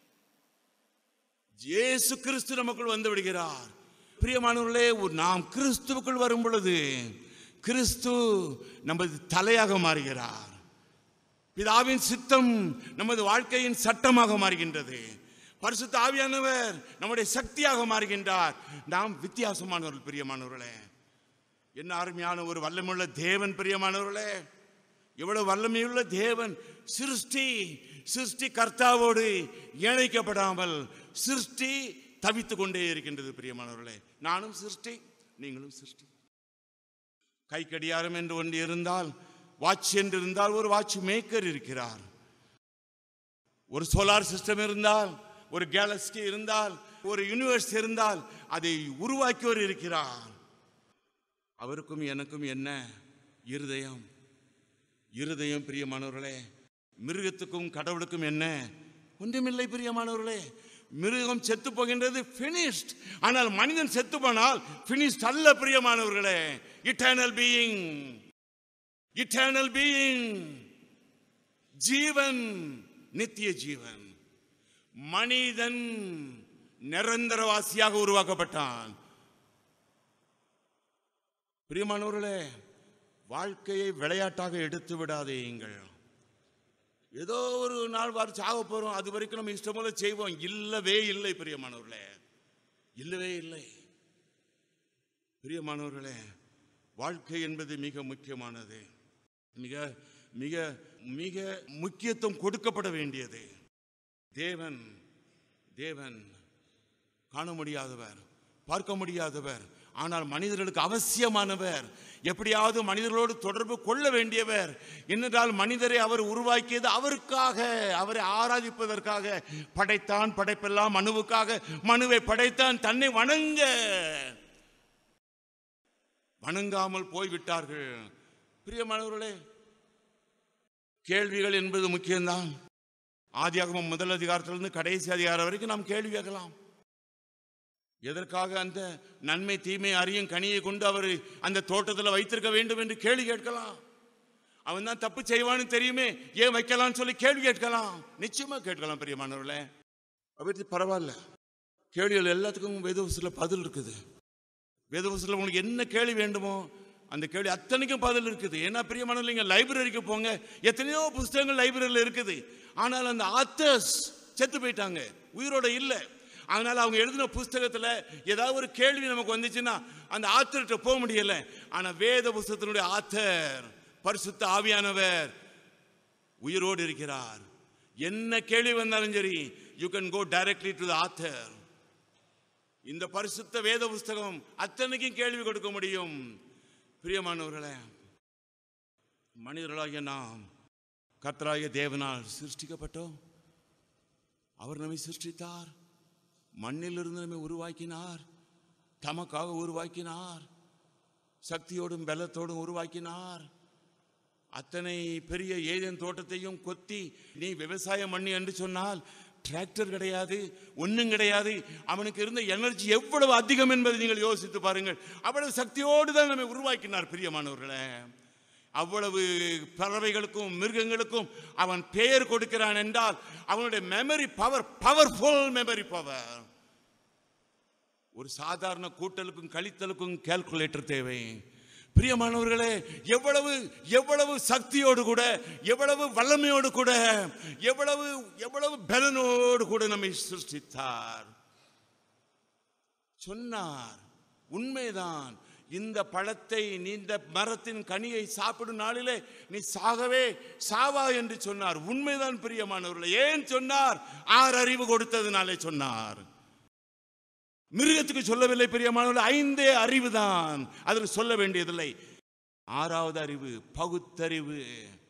இயேசு கிறிஸ்து நமக்குள் வந்து விடுகிறார். பிரியமானவர்களே, நாம் கிறிஸ்துவுக்குள் வரும் பொழுது கிறிஸ்து நமது தலையாக மாறுகிறார். பிதாவின் சித்தம் நமது வாழ்க்கையின் சட்டமாக மாறுகின்றது. பரிசுத்த ஆவியானவர் நம்முடைய சக்தியாக மாறுகின்றார். நாம் வித்தியாசமானவர்கள். பிரியமானவர்களே, என்ன அருமையான ஒரு வல்லமையுள்ள தேவன். பிரியமானவர்களே, எவ்வளவு வல்லமையுள்ள தேவன். சிருஷ்டி சிருஷ்டி கர்த்தாவோடு இணைக்கப்படாமல் சிருஷ்டி தவித்துக் கொண்டே இருக்கின்றது. பிரியமானவர்களே, நானும் சிருஷ்டி, நீங்களும் சிருஷ்டி. கை கடியாரம் என்று ஒன்று இருந்தால், வாட்ச் என்று இருந்தால் ஒரு வாட்ச் மேக்கர் இருக்கிறார். ஒரு சோலார் சிஸ்டம் இருந்தால், ஒரு கேலக்சி இருந்தால், ஒரு யூனிவர்ஸ் இருந்தால் அதை உருவாக்கியவர் இருக்கிறார். அவருக்கும் எனக்கும் என்ன இருதயம்? இருதயம் பிரியமானவர்களே, மிருகத்துக்கும் கடவுளுக்கும் என்ன? ஒன்றுமில்லை. பிரியமானவர்களே, மிருகம் செத்து போகின்றது, finished. ஆனால் மனிதன் செத்து போனால் finished அல்ல. பிரியமானவர்களே, eternal being, eternal being, ஜீவன், நித்திய ஜீவன். மனிதன் நிரந்தரவாசியாக உருவாக்கப்பட்டான். பிரியமானவர்களே, வாழ்க்கையை விளையாட்டாக எடுத்து விடாதீங்கள். ஏதோ ஒரு நாள் வாரி சாக போறோம், அது வரைக்கும் நம்ம இஷ்டம் போல செய்வோம். இல்லவே இல்லை பிரியமானவர்களே, இல்லவே இல்லை. பிரியமானவர்களே, வாழ்க்கை என்பது மிக முக்கியமானது, மிக மிக மிக முக்கியத்துவம் கொடுக்கப்பட வேண்டியது. தேவன் தேவன் காண முடியாதவர், பார்க்க முடியாதவர், ஆனால் மனிதர்களுக்கு அவசியமானவர். எப்படியாவது மனிதர்களோடு தொடர்பு கொள்ள வேண்டியவர். என்னென்றால் மனிதரை அவர் உருவாக்கியது அவருக்காக, அவரை ஆராதிப்பதற்காக படைத்தான். படைப்பெல்லாம் மனுவுக்காக, மனுவை படைத்தான் தன்னை வணங்க. வணங்காமல் போய்விட்டார்கள். பிரியமானவர்களே, கேள்விகள் என்பது முக்கியம்தான். ஆதியாகமம் முதல் அதிகாரத்திலிருந்து கடைசி அதிகாரம் வரைக்கும் நாம் கேள்வி கேட்கலாம். எதற்காக அந்த நன்மை தீமை அறியும் கனியை கொண்டு அவர் அந்த தோட்டத்தில் வைத்திருக்க வேண்டும் என்று கேள்வி கேட்கலாம். அவன் தான் தப்பு செய்வான்னு தெரியுமே, ஏன் வைக்கலாம்னு சொல்லி கேள்வி கேட்கலாம். நிச்சயமா கேட்கலாம். பிரியமானவர்களே, அப்படி பரவாயில்ல. கேள்விகள் எல்லாத்துக்கும் வேதவசத்தில் பதில் இருக்குது. வேதவசத்தில் உங்களுக்கு என்ன கேள்வி வேண்டுமோ அந்த கேள்வி அத்தனைக்கும் பதில் இருக்குது. ஏன்னா பிரியமானவர்களே, நீங்கள் லைப்ரரிக்கு போங்க, எத்தனையோ புஸ்தகங்கள் லைப்ரரியில் இருக்குது. ஆனால் அந்த ஆத்தர்ஸ் செத்து போயிட்டாங்க, உயிரோட இல்லை. அதனால அவங்க எழுதின புஸ்தகத்தில் ஏதாவது ஒரு கேள்வி நமக்கு வந்துச்சுன்னா அந்த ஆத்தர்கிட்ட போக முடியல. ஆனால் வேத புஸ்தகத்தினுடைய ஆத்தர் பரிசுத்த ஆவியானவர் உயிரோடு இருக்கிறார். என்ன கேள்வி வந்தாலும் சரி, you can go directly to the author. இந்த பரிசுத்த வேத புஸ்தகம் அத்தனைக்கும் கேள்வி கொடுக்க முடியும். பிரியமானவர்களே, மனிதர்களாகிய நாம் கர்த்தராகிய தேவனால் சிருஷ்டிக்கப்பட்டோம். அவர் நம்மை சிருஷ்டித்தார், மண்ணிலிருந்து நம்மை உருவாக்கினார், தமக்காக உருவாக்கினார், சக்தியோடும் பலத்தோடும் உருவாக்கினார். அத்தனை பெரிய ஏதேன் தோட்டத்தையும் கொத்தி நீ விவசாயம் பண்ணி என்று சொன்னால் டிராக்டர் கிடையாது, ஒன்றும் கிடையாது. அவனுக்கு இருந்த எனர்ஜி எவ்வளவு அதிகம் என்பதை நீங்கள் யோசித்து பாருங்கள். அவ்வளவு சக்தியோடு தான் நம்மை உருவாக்கினார். பிரியமானவர்களே, அவ்வளவு பறவைகளுக்கும் மிருகங்களுக்கும் அவன் பெயர் கொடுக்கிறான் என்றால் அவனுடைய memory power, powerful memory power. ஒரு சாதாரண கூட்டலுக்கும் கழித்தலுக்கும் கால்குலேட்டர் தேவை. பிரியமானவர்களே, எவ்வளவு எவ்வளவு சக்தியோடு கூட, எவ்வளவு வல்லமையோடு கூட, எவ்வளவு எவ்வளவு பலனோடு கூட நம்மை சிருஷ்டித்தார். சொன்னார். உண்மைதான். இந்த பழத்தை, நீ இந்த மரத்தின் கனியை சாப்பிடும் நாளிலே நீ சாகவே சாவா என்று சொன்னார். உண்மைதான் பிரியமானவர்களே. ஏன் சொன்னார்? ஆறு அறிவு கொடுத்ததுனாலே சொன்னார். மிருகத்துக்கு சொல்லவில்லை பிரியமானவர்களே. ஐந்தே அறிவு தான், அதற்கு சொல்ல வேண்டியதில்லை. ஆறாவது அறிவு பகுத்தறிவு.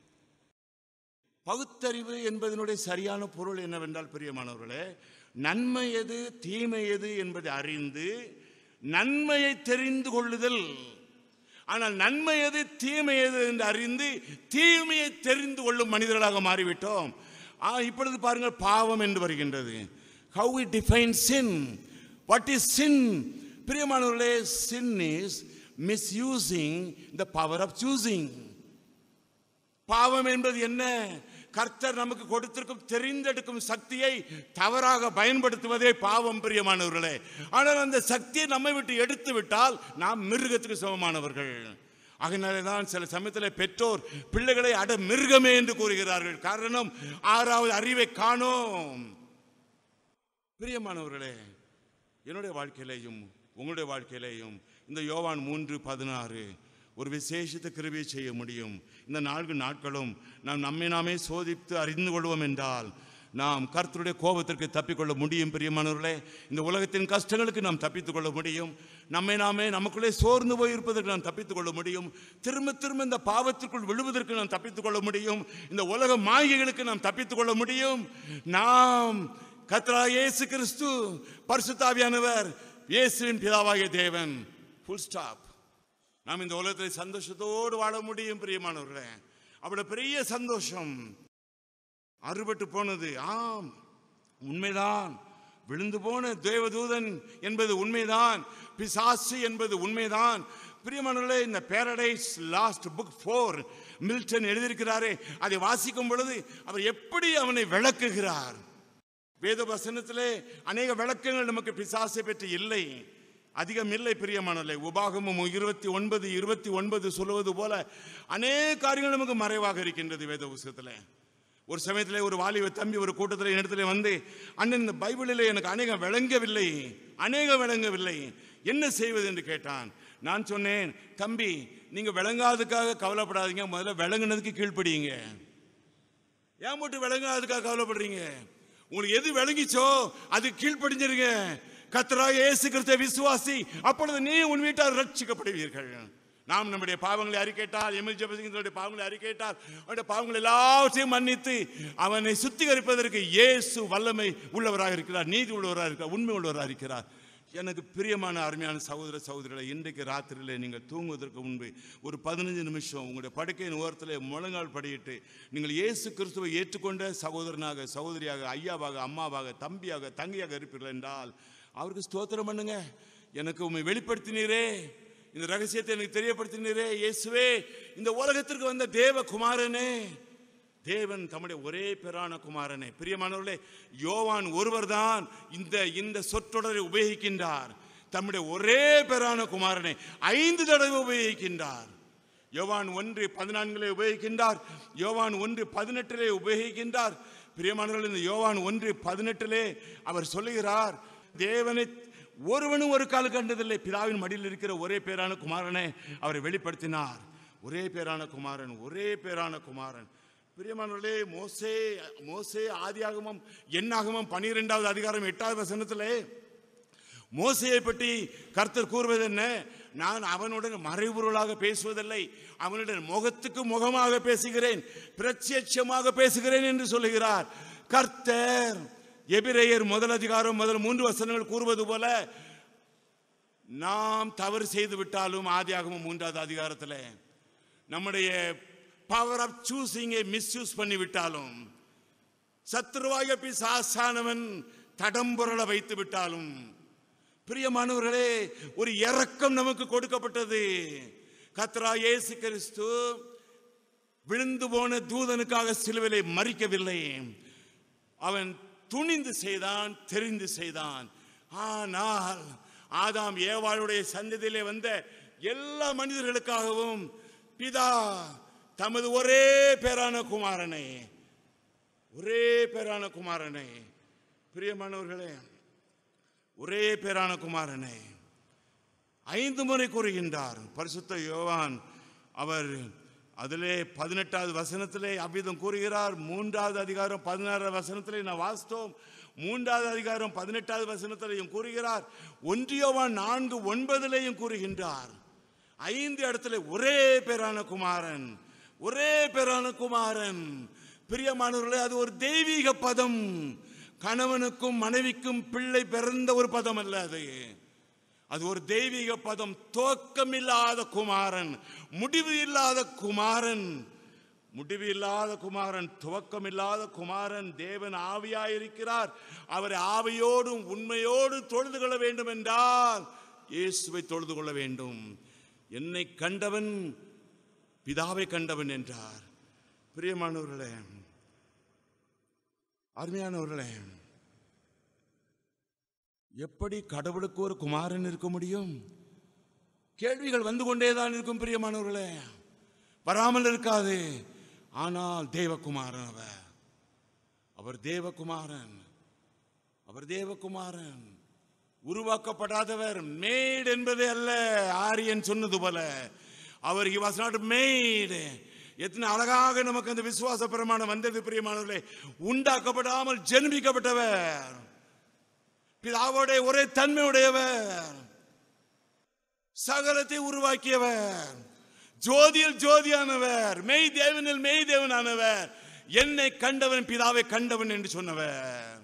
பகுத்தறிவு என்பதனுடைய சரியான பொருள் என்னவென்றால் பிரியமானவர்களே, நன்மை எது தீமை எது என்பதை அறிந்து நன்மையை தெரிந்து கொள்ளுதல். ஆனால் நன்மை எது தீமை எது என்று அறிந்து தீமையை தெரிந்து கொள்ளும் மனிதர்களாக மாறிவிட்டோம். இப்பொழுது பாருங்கள், பாவம் என்று வருகின்றது. How we define sin? What is sin? பிரியமானவர்களே, sin is misusing the power of choosing. பாவம் என்பது என்ன? கர்த்தர் நமக்கு கொடுத்திருக்கும் தெரிந்தெடுக்கும் சக்தியை தவறாக பயன்படுத்துவதே பாவம் பிரியமானவர்களே. ஆனால் அந்த சக்தியை நம்மை விட்டு எடுத்து விட்டால் நாம் மிருகத்துக்கு சமமானவர்கள். அதனாலே தான் சில சமயத்தில் பெற்றோர் பிள்ளைகளை அட மிருகமே என்று கூறுகிறார்கள். காரணம், ஆறாவது அறிவை காணோம். பிரியமானவர்களே, என்னுடைய வாழ்க்கையிலேயும் உங்களுடைய வாழ்க்கையிலேயும் இந்த யோவான் மூன்று பதினாறு ஒரு விசேஷித்த கிருபையை செய்ய முடியும். இந்த நான்கு நாட்களும் நாம் நம்மை நாமே சோதித்து அறிந்து கொள்வோம் என்றால் நாம் கர்த்தருடைய கோபத்திற்கு தப்பிக்கொள்ள முடியும். பிரியமானவர்களே, இந்த உலகத்தின் கஷ்டங்களுக்கு நாம் தப்பித்துக் கொள்ள முடியும். நம்மை நாமே நமக்குள்ளே சோர்ந்து போயிருப்பதற்கு நாம் தப்பித்துக் கொள்ள முடியும். திரும்ப திரும்ப இந்த பாவத்திற்குள் விழுவதற்கு நாம் தப்பித்துக் கொள்ள முடியும். இந்த உலக மாயைகளுக்கு நாம் தப்பித்துக் கொள்ள முடியும். நாம் கர்த்தராகிய இயேசு கிறிஸ்து, பரிசுத்த ஆவியானவர், இயேசுவின் பிதாவாகிய தேவன், ஃபுல் ஸ்டாப். நாம் இந்த உலகத்தில் சந்தோஷத்தோடு வாழ முடியும் பிரியமானவர்களே. அப்படி பெரிய சந்தோஷம். அறுபட்டு போனது, ஆம் உண்மைதான். விழுந்து போன தேவதூதன் என்பது உண்மைதான். பிசாசு என்பது உண்மைதான். பிரியமானவர்களே, இந்த Paradise Lost book for Milton எழுதியிருக்கிறாரே, அதை வாசிக்கும் பொழுது அவர் எப்படி அவனை விளக்குகிறார். வேத வசனத்திலே அநேக விளக்கங்கள் நமக்கு பிசாசை பற்றி இல்லை, அதிகம் இல்லை பிரியமானவர்களே. உபாகமம் இருபத்தி ஒன்பது இருபத்தி ஒன்பது சொல்லுவது போல அநேக காரியங்கள் நமக்கு மறைவாக இருக்கின்றது வேத புத்தகத்தில். ஒரு சமயத்தில் ஒரு வாலிப தம்பி ஒரு கூட்டத்தில் இடத்துல வந்து, அண்ணன் இந்த பைபிளில் எனக்கு அநேகம் விளங்கவில்லை அநேகம் விளங்கவில்லை என்ன செய்வது என்று கேட்டான். நான் சொன்னேன், தம்பி நீங்க விளங்காததுக்காக கவலைப்படாதீங்க, முதல்ல விளங்குனதுக்கு கீழ்ப்படியுங்க. ஏன் மட்டும் விளங்காததுக்காக கவலைப்படுறீங்க? உங்களுக்கு எது விளங்கிச்சோ அது கீழ்ப்படிஞ்சிருங்க. கர்த்தராகிய இயேசு கிறிஸ்துவை விசுவாசி, அப்பொழுது நீ உன் வீட்டார் ரட்சிக்கப்படுவீர்கள். நாம் நம்முடைய பாவங்களை அறிக்கையிட்டால், எமில் ஜெபசிங்கனுடைய பாவங்களை அறிக்கையிட்டால், அவருடைய பாவங்கள் எல்லாவற்றையும் மன்னித்து அவனை சுத்திகரிப்பதற்கு இயேசு வல்லமை உள்ளவராக இருக்கிறார், நீதி உள்ளவராக இருக்கிறார், உண்மை உள்ளவராக இருக்கிறார். எனக்கு பிரியமான அருமையான சகோதர சகோதரிகளை, இன்றைக்கு ராத்திரியில் நீங்கள் தூங்குவதற்கு முன்பு ஒரு பதினஞ்சு நிமிஷம் உங்களுடைய படுக்கையின் ஓரத்தில் முழங்கால் படியிட்டு நீங்கள் இயேசு கிறிஸ்துவை ஏற்றுக்கொண்ட சகோதரனாக, சகோதரியாக, ஐயாவாக, அம்மாவாக, தம்பியாக, தங்கையாக இருப்பீர்கள் என்றால் அவருக்கு ஸ்தோத்திரம் பண்ணுங்க. எனக்கு உண்மை வெளிப்படுத்தினீரே, இந்த ரகசியத்தை எனக்கு தெரியப்படுத்தினீரே இயேசுவே, இந்த உலகத்திற்கு வந்த தேவ குமாரனே, தேவன் தம்முடைய ஒரே பேரான குமாரனே. பிரியமானவர்களே, யோவான் ஒருவர் தான் இந்த இந்த சொற்றொடரை உபயோகிக்கின்றார். தம்முடைய ஒரே பேரான குமாரனை ஐந்து தடவை உபயோகிக்கின்றார். யோவான் ஒன்று பதினான்கிலே உபயோகிக்கின்றார், யோவான் ஒன்று பதினெட்டிலே உபயோகிக்கின்றார். பிரியமானவர்களே, இந்த யோவான் ஒன்று பதினெட்டிலே அவர் சொல்லுகிறார், தேவனை ஒருவனும் ஒரு கால கண்டதில்லை, பிதாவின் மடியில் இருக்கிற ஒரே பேரான குமாரனை அவரை வெளிப்படுத்தினார். ஒரே பேரான குமாரன், ஒரே பேரான குமாரன். பிரியமானவர்களே, மோசே மோசே ஆதியாகமம் என்னாகமம் பனிரெண்டாவது அதிகாரம் எட்டாவது வசனத்திலே மோசையை பற்றி கர்த்தர் கூறுவது என்ன? நான் அவனுடன் மறைபொருளாக பேசுவதில்லை, அவனுடன் முகத்துக்கு முகமாக பேசுகிறேன், பிரத்யட்சமாக பேசுகிறேன் என்று சொல்லுகிறார் கர்த்தர். எபிரேயர் முதல் அதிகாரம் முதல் மூன்று வசனங்கள் கூறுவது போல, நாம் தவறு செய்து விட்டாலும் ஆதியாகமம் மூன்றாவது அதிகாரத்தில் நம்முடைய பவர் ஆஃப் சூசிங்கை மிஸ்யூஸ் பண்ணி விட்டாலும், சத்ருவாய பிசாசானவன் தடம்புரள வைத்து விட்டாலும், பிரியமானவர்களே, ஒரு இரக்கம் நமக்கு கொடுக்கப்பட்டது. கர்த்தராகிய இயேசு கிறிஸ்து விழுந்து போன தூதனுக்காக சிலுவையிலே மரிக்கவில்லை, அவன் துணிந்து செய்தான், தெரிந்து செய்தான். ஆனால் ஆதாம் ஏவாளுடைய சந்ததியிலே வந்த எல்லா மனிதர்களுக்காகவும் பிதா தமது ஒரே பேரான குமாரனை ஒரே பேரான குமாரனை பிரியமானவர்களே, ஒரே பேரான குமாரனை ஐந்து முறை கூறுகின்றார் பரிசுத்த யோவான். அவர் அதிலே பதினெட்டாவது வசனத்திலே அவ்விதம் கூறுகிறார். மூன்றாவது அதிகாரம் பதினாறாவது வசனத்திலே நான் வாசித்தோம். மூன்றாவது அதிகாரம் பதினெட்டாவது வசனத்திலையும் கூறுகிறார். ஒன்றியோவான் நான்கு ஒன்பதிலையும் கூறுகின்றார். ஐந்து இடத்துல ஒரே பேரான குமாரன், ஒரே பேரான குமாரன். பிரியமானவர்களே, அது ஒரு தெய்வீக பதம். கணவனுக்கும் மனைவிக்கும் பிள்ளை பிறந்த ஒரு பதம் அல்ல அது. அது ஒரு தெய்வீக பதம். துவக்கமில்லாத குமாரன், முடிவு இல்லாத குமாரன், முடிவு இல்லாத குமாரன், துவக்கமில்லாத குமாரன். தேவன் ஆவியாயிருக்கிறார். அவரை ஆவியோடும் உண்மையோடு தொழுது கொள்ள வேண்டும் என்றால் இயேசுவை தொழுது கொள்ள வேண்டும். என்னை கண்டவன் பிதாவை கண்டவன் என்றார். பிரியமானவர்களே, அருமையானவர்களே, எப்படி கடவுளுக்கு ஒரு குமாரன் இருக்க முடியும்? கேள்விகள் வந்து கொண்டேதான் இருக்கும் பிரியமானவர்களே, வராமல் இருக்காது. ஆனால் தேவகுமாரன் அவர், அவர் தேவகுமாரன், அவர் தேவகுமாரன். உருவாக்கப்படாதவர், மேட் என்பதே அல்ல. ஆரியன் சொன்னது போல அவர் he was not made. எத்தனை அழகாக நமக்கு அந்த விசுவாச பிரமாணம் வந்தது பிரியமானவர்களே. உண்டாக்கப்படாமல் ஜென்மிக்கப்பட்டவர், பிதாவோட ஒரே தன்மையுடையவர், சகலத்தை உருவாக்கியவர், ஜோதியில் ஜோதியானவர், மெய் தேவனில் மெய் தேவனானவர், என்னை கண்டவன் பிதாவை கண்டவன் என்று சொன்னவர்.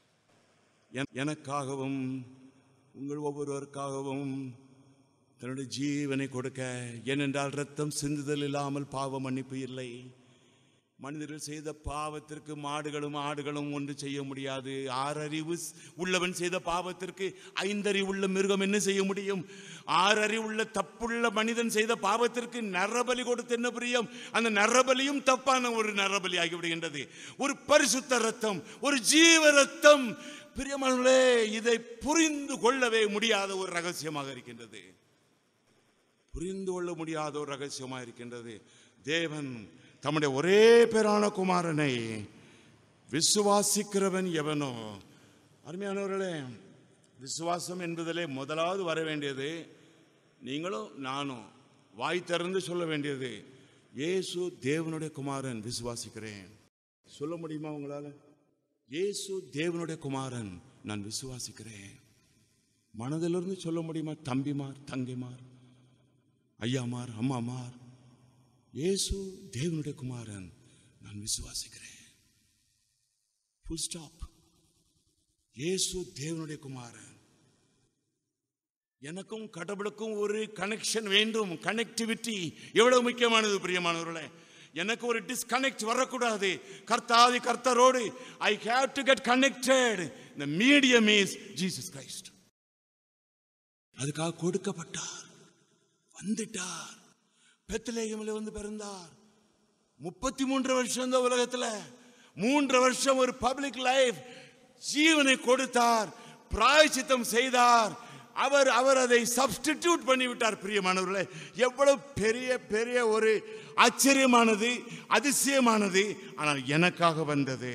எனக்காகவும் உங்கள் ஒவ்வொருவருக்காகவும் தன்னுடைய ஜீவனை கொடுக்க. ஏனென்றால் ரத்தம் சிந்துதல் இல்லாமல் பாவ மன்னிப்பு இல்லை. மனிதர்கள் செய்த பாவத்திற்கு மாடுகளும் ஆடுகளும் ஒன்று செய்ய முடியாது. ஆறறிவு உள்ளவன் செய்த பாவத்திற்கு ஐந்தறிவு உள்ள மிருகம் என்ன செய்ய முடியும்? ஆறறிவு உள்ள தப்புள்ள மனிதன் செய்த பாவத்திற்கு நரபலி கொடுத்து என்ன பிரியம்? அந்த நரபலியும் தப்பான ஒரு நரபலி ஆகிவிடுகின்றது. ஒரு பரிசுத்த ரத்தம், ஒரு ஜீவ ரத்தம். பிரியமானவர்களே, இதை புரிந்து கொள்ளவே முடியாத ஒரு ரகசியமாக இருக்கின்றது. புரிந்து கொள்ள முடியாத ஒரு ரகசியமாக இருக்கின்றது. தேவன் தம்முடைய ஒரே பேரான குமாரனை விசுவாசிக்கிறவன் எவனோ. அருமையானவர்களே, விசுவாசம் என்பதிலே முதலாவது வர வேண்டியது, நீங்களும் நானும் வாய் திறந்து சொல்ல வேண்டியது, இயேசு தேவனுடைய குமாரன், விசுவாசிக்கிறேன். சொல்ல முடியுமா உங்களால? இயேசு தேவனுடைய குமாரன், நான் விசுவாசிக்கிறேன். மனதிலிருந்து சொல்ல முடியுமா? தம்பிமார், தங்கைமார், ஐயாமார், அம்மாமார், இயேசு தேவனுடைய குமாரன், நான் விசுவாசிக்கிறேன். Full stop. இயேசு தேவனுடைய குமாரன். எனக்கும் கடவுளுக்கும் ஒரு கனெக்ஷன் வேண்டும். கனெக்டிவிட்டி எவ்வளவு முக்கியமானது பிரியமானவர்களே. எனக்கு ஒரு டிஸ்கனெக்ட் வரக்கூடாது. கர்த்தாதி கர்த்தரோடு I have to get connected. The medium is Jesus Christ. அதுக்காக கொடுக்கப்பட்டார், வந்துட்டார், பெத்லகேமில் வந்து பிறந்தார். முப்பத்தி மூன்று வருஷம் இந்த உலகத்துல, மூன்று வருஷம் ஒரு பப்ளிக் லைஃப், ஜீவனை கொடுத்தார், பிராயச்சித்தம் செய்தார். அவர் அவர் அதை சப்ஸ்டிடியூட் பண்ணிவிட்டார். பிரியமானவர்களே, எவ்வளவு பெரிய பெரிய ஒரு ஆச்சரியமானது, அதிசயமானது. ஆனால் எனக்காக வந்தது.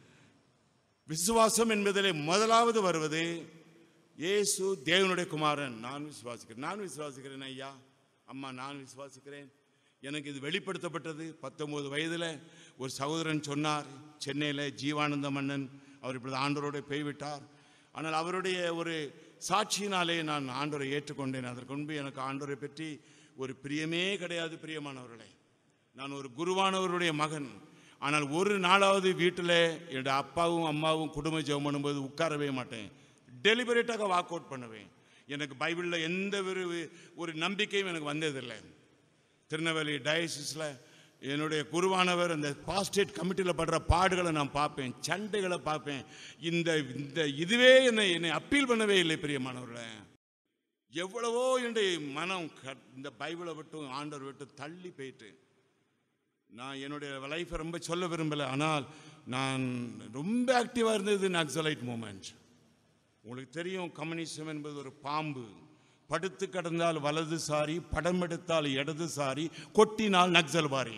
விசுவாசம் என்பதிலே முதலாவது வருவது இயேசு தேவனுடைய குமாரன். நான் விசுவாசிக்கிறேன், நான் விசுவாசிக்கிறேன் ஐயா, அம்மா, நான் விசுவாசிக்கிறேன். எனக்கு இது வெளிப்படுத்தப்பட்டது பத்தொன்பது வயதில். ஒரு சகோதரன் சொன்னார், சென்னையில் ஜீவானந்த மன்னன், அவர் இப்படி ஆண்டவரோடு போய்விட்டார். ஆனால் அவருடைய ஒரு சாட்சியினாலே நான் ஆண்டவரை ஏற்றுக்கொண்டேன். அதற்கு முன்பு எனக்கு ஆண்டவரை பற்றி ஒரு பிரியமே கிடையாது. பிரியமானவர்களே, நான் ஒரு குருவானவருடைய மகன். ஆனால் ஒரு நாளாவது வீட்டில் என்னுடைய அப்பாவும் அம்மாவும் குடும்ப ஜெபம் பண்ணும்போது உட்காரவே மாட்டேன். டெலிபரேட்டாக வாக் அவுட் பண்ணுவேன். எனக்கு பைபிளில் எந்த ஒரு ஒரு நம்பிக்கையும் எனக்கு வந்ததில்லை. திருநெல்வேலி டயசிஸில் என்னுடைய குருவானவர் அந்த பாஸ்டேட் கமிட்டியில் படுற பாடுகளை நான் பார்ப்பேன், சண்டைகளை பார்ப்பேன். இந்த இந்த இதுவே என்னை என்னை அப்பீல் பண்ணவே இல்லை. பிரியமானவர்களே, எவ்வளவோ என்னுடைய மனம் இந்த பைபிளை விட்டு ஆண்டவர் விட்டு தள்ளி போயிட்டு, நான் என்னுடைய லைஃப்பை ரொம்ப சொல்ல விரும்பலை. ஆனால் நான் ரொம்ப ஆக்டிவாக இருந்தது நக்சலைட் மூமெண்ட். உங்களுக்கு தெரியும், கம்யூனிசம் என்பது ஒரு பாம்பு. படுத்து கிடந்தால் வலதுசாரி, படம் எடுத்தால் இடதுசாரி, கொட்டினால் நக்சல்வாரி.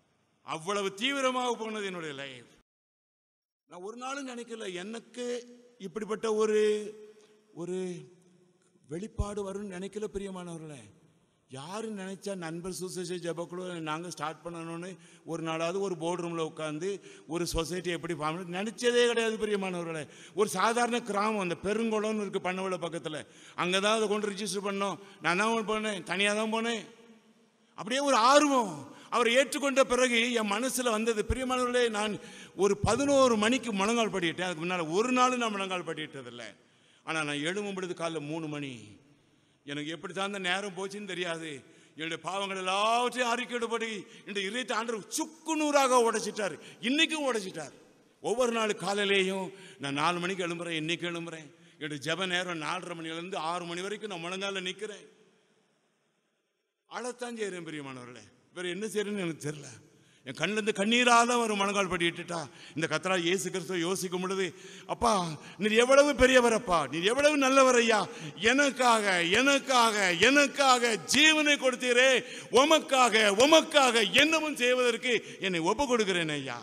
அவ்வளவு தீவிரமாக போனது என்னுடைய லைஃப். நான் ஒரு நாளும் நினைக்கல எனக்கு இப்படிப்பட்ட ஒரு ஒரு வெளிப்பாடு வரும்னு நினைக்கல பிரியமானவர்களே. யாரும் நினைச்சா நண்பர் சுசேஷ ஜபக்குழு நாங்கள் ஸ்டார்ட் பண்ணணும்னு ஒரு நாளாவது ஒரு போர்டு ரூமில் உட்காந்து ஒரு சொசைட்டி எப்படி ஃபார்ம் நினச்சதே கிடையாது பிரியமானவர்களே. ஒரு சாதாரண கிராமம், அந்த பெருங்குளம்னு இருக்குது பண்ணவில்லை பக்கத்தில், அங்கே தான் அதை கொண்டு ரிஜிஸ்டர் பண்ணோம். நான் தான் போனேன், தனியாக தான் போனேன். அப்படியே ஒரு ஆர்வம் அவரை ஏற்றுக்கொண்ட பிறகு என் மனசில் வந்தது பிரியமானவர்களே. நான் ஒரு பதினோரு மணிக்கு முழங்கால் படிட்டேன். அதுக்கு முன்னால் ஒரு நாள் நான் முழங்கால் படிட்டதில்லை. ஆனால் நான் எழும்பும் பொழுது காலைல மூணு மணி. எனக்கு எப்படி தான் அந்த நேரம் போச்சுன்னு தெரியாது. என்னுடைய பாவங்கள் எல்லாவற்றையும் அறிக்கையிடப்படி இந்த இதயத்தை ஆண்டவர் சுக்கு நூறாக உடைச்சிட்டார். இன்னைக்கும் உடைச்சிட்டார். ஒவ்வொரு நாள் காலையிலேயும் நான் நாலு மணிக்கு எழும்புறேன். இன்னைக்கு எழும்புறேன். என்னுடைய ஜப நேரம் நாலரை மணிலேருந்து ஆறு மணி வரைக்கும் நான் முழங்கால நிற்கிறேன். அழத்தான் செய்கிறேன் பிரியமானவர்களே. வேறு என்ன செய்யறேன்னு எனக்கு தெரியல. என் கண்ணிலேருந்து கண்ணீராக தான் ஒரு முழங்கால் படிட்டுட்டா. இந்த கர்த்தரா இயேசு கிறிஸ்துவை யோசிக்கும் பொழுது, அப்பா நீர் எவ்வளவு பெரியவர், அப்பா நீர் எவ்வளவு நல்லவர் ஐயா, எனக்காக எனக்காக எனக்காக ஜீவனை கொடுத்தீரே, உமக்காக உமக்காக என்னவும் செய்வதற்கு என்னை ஒப்பு கொடுக்கிறேன் ஐயா.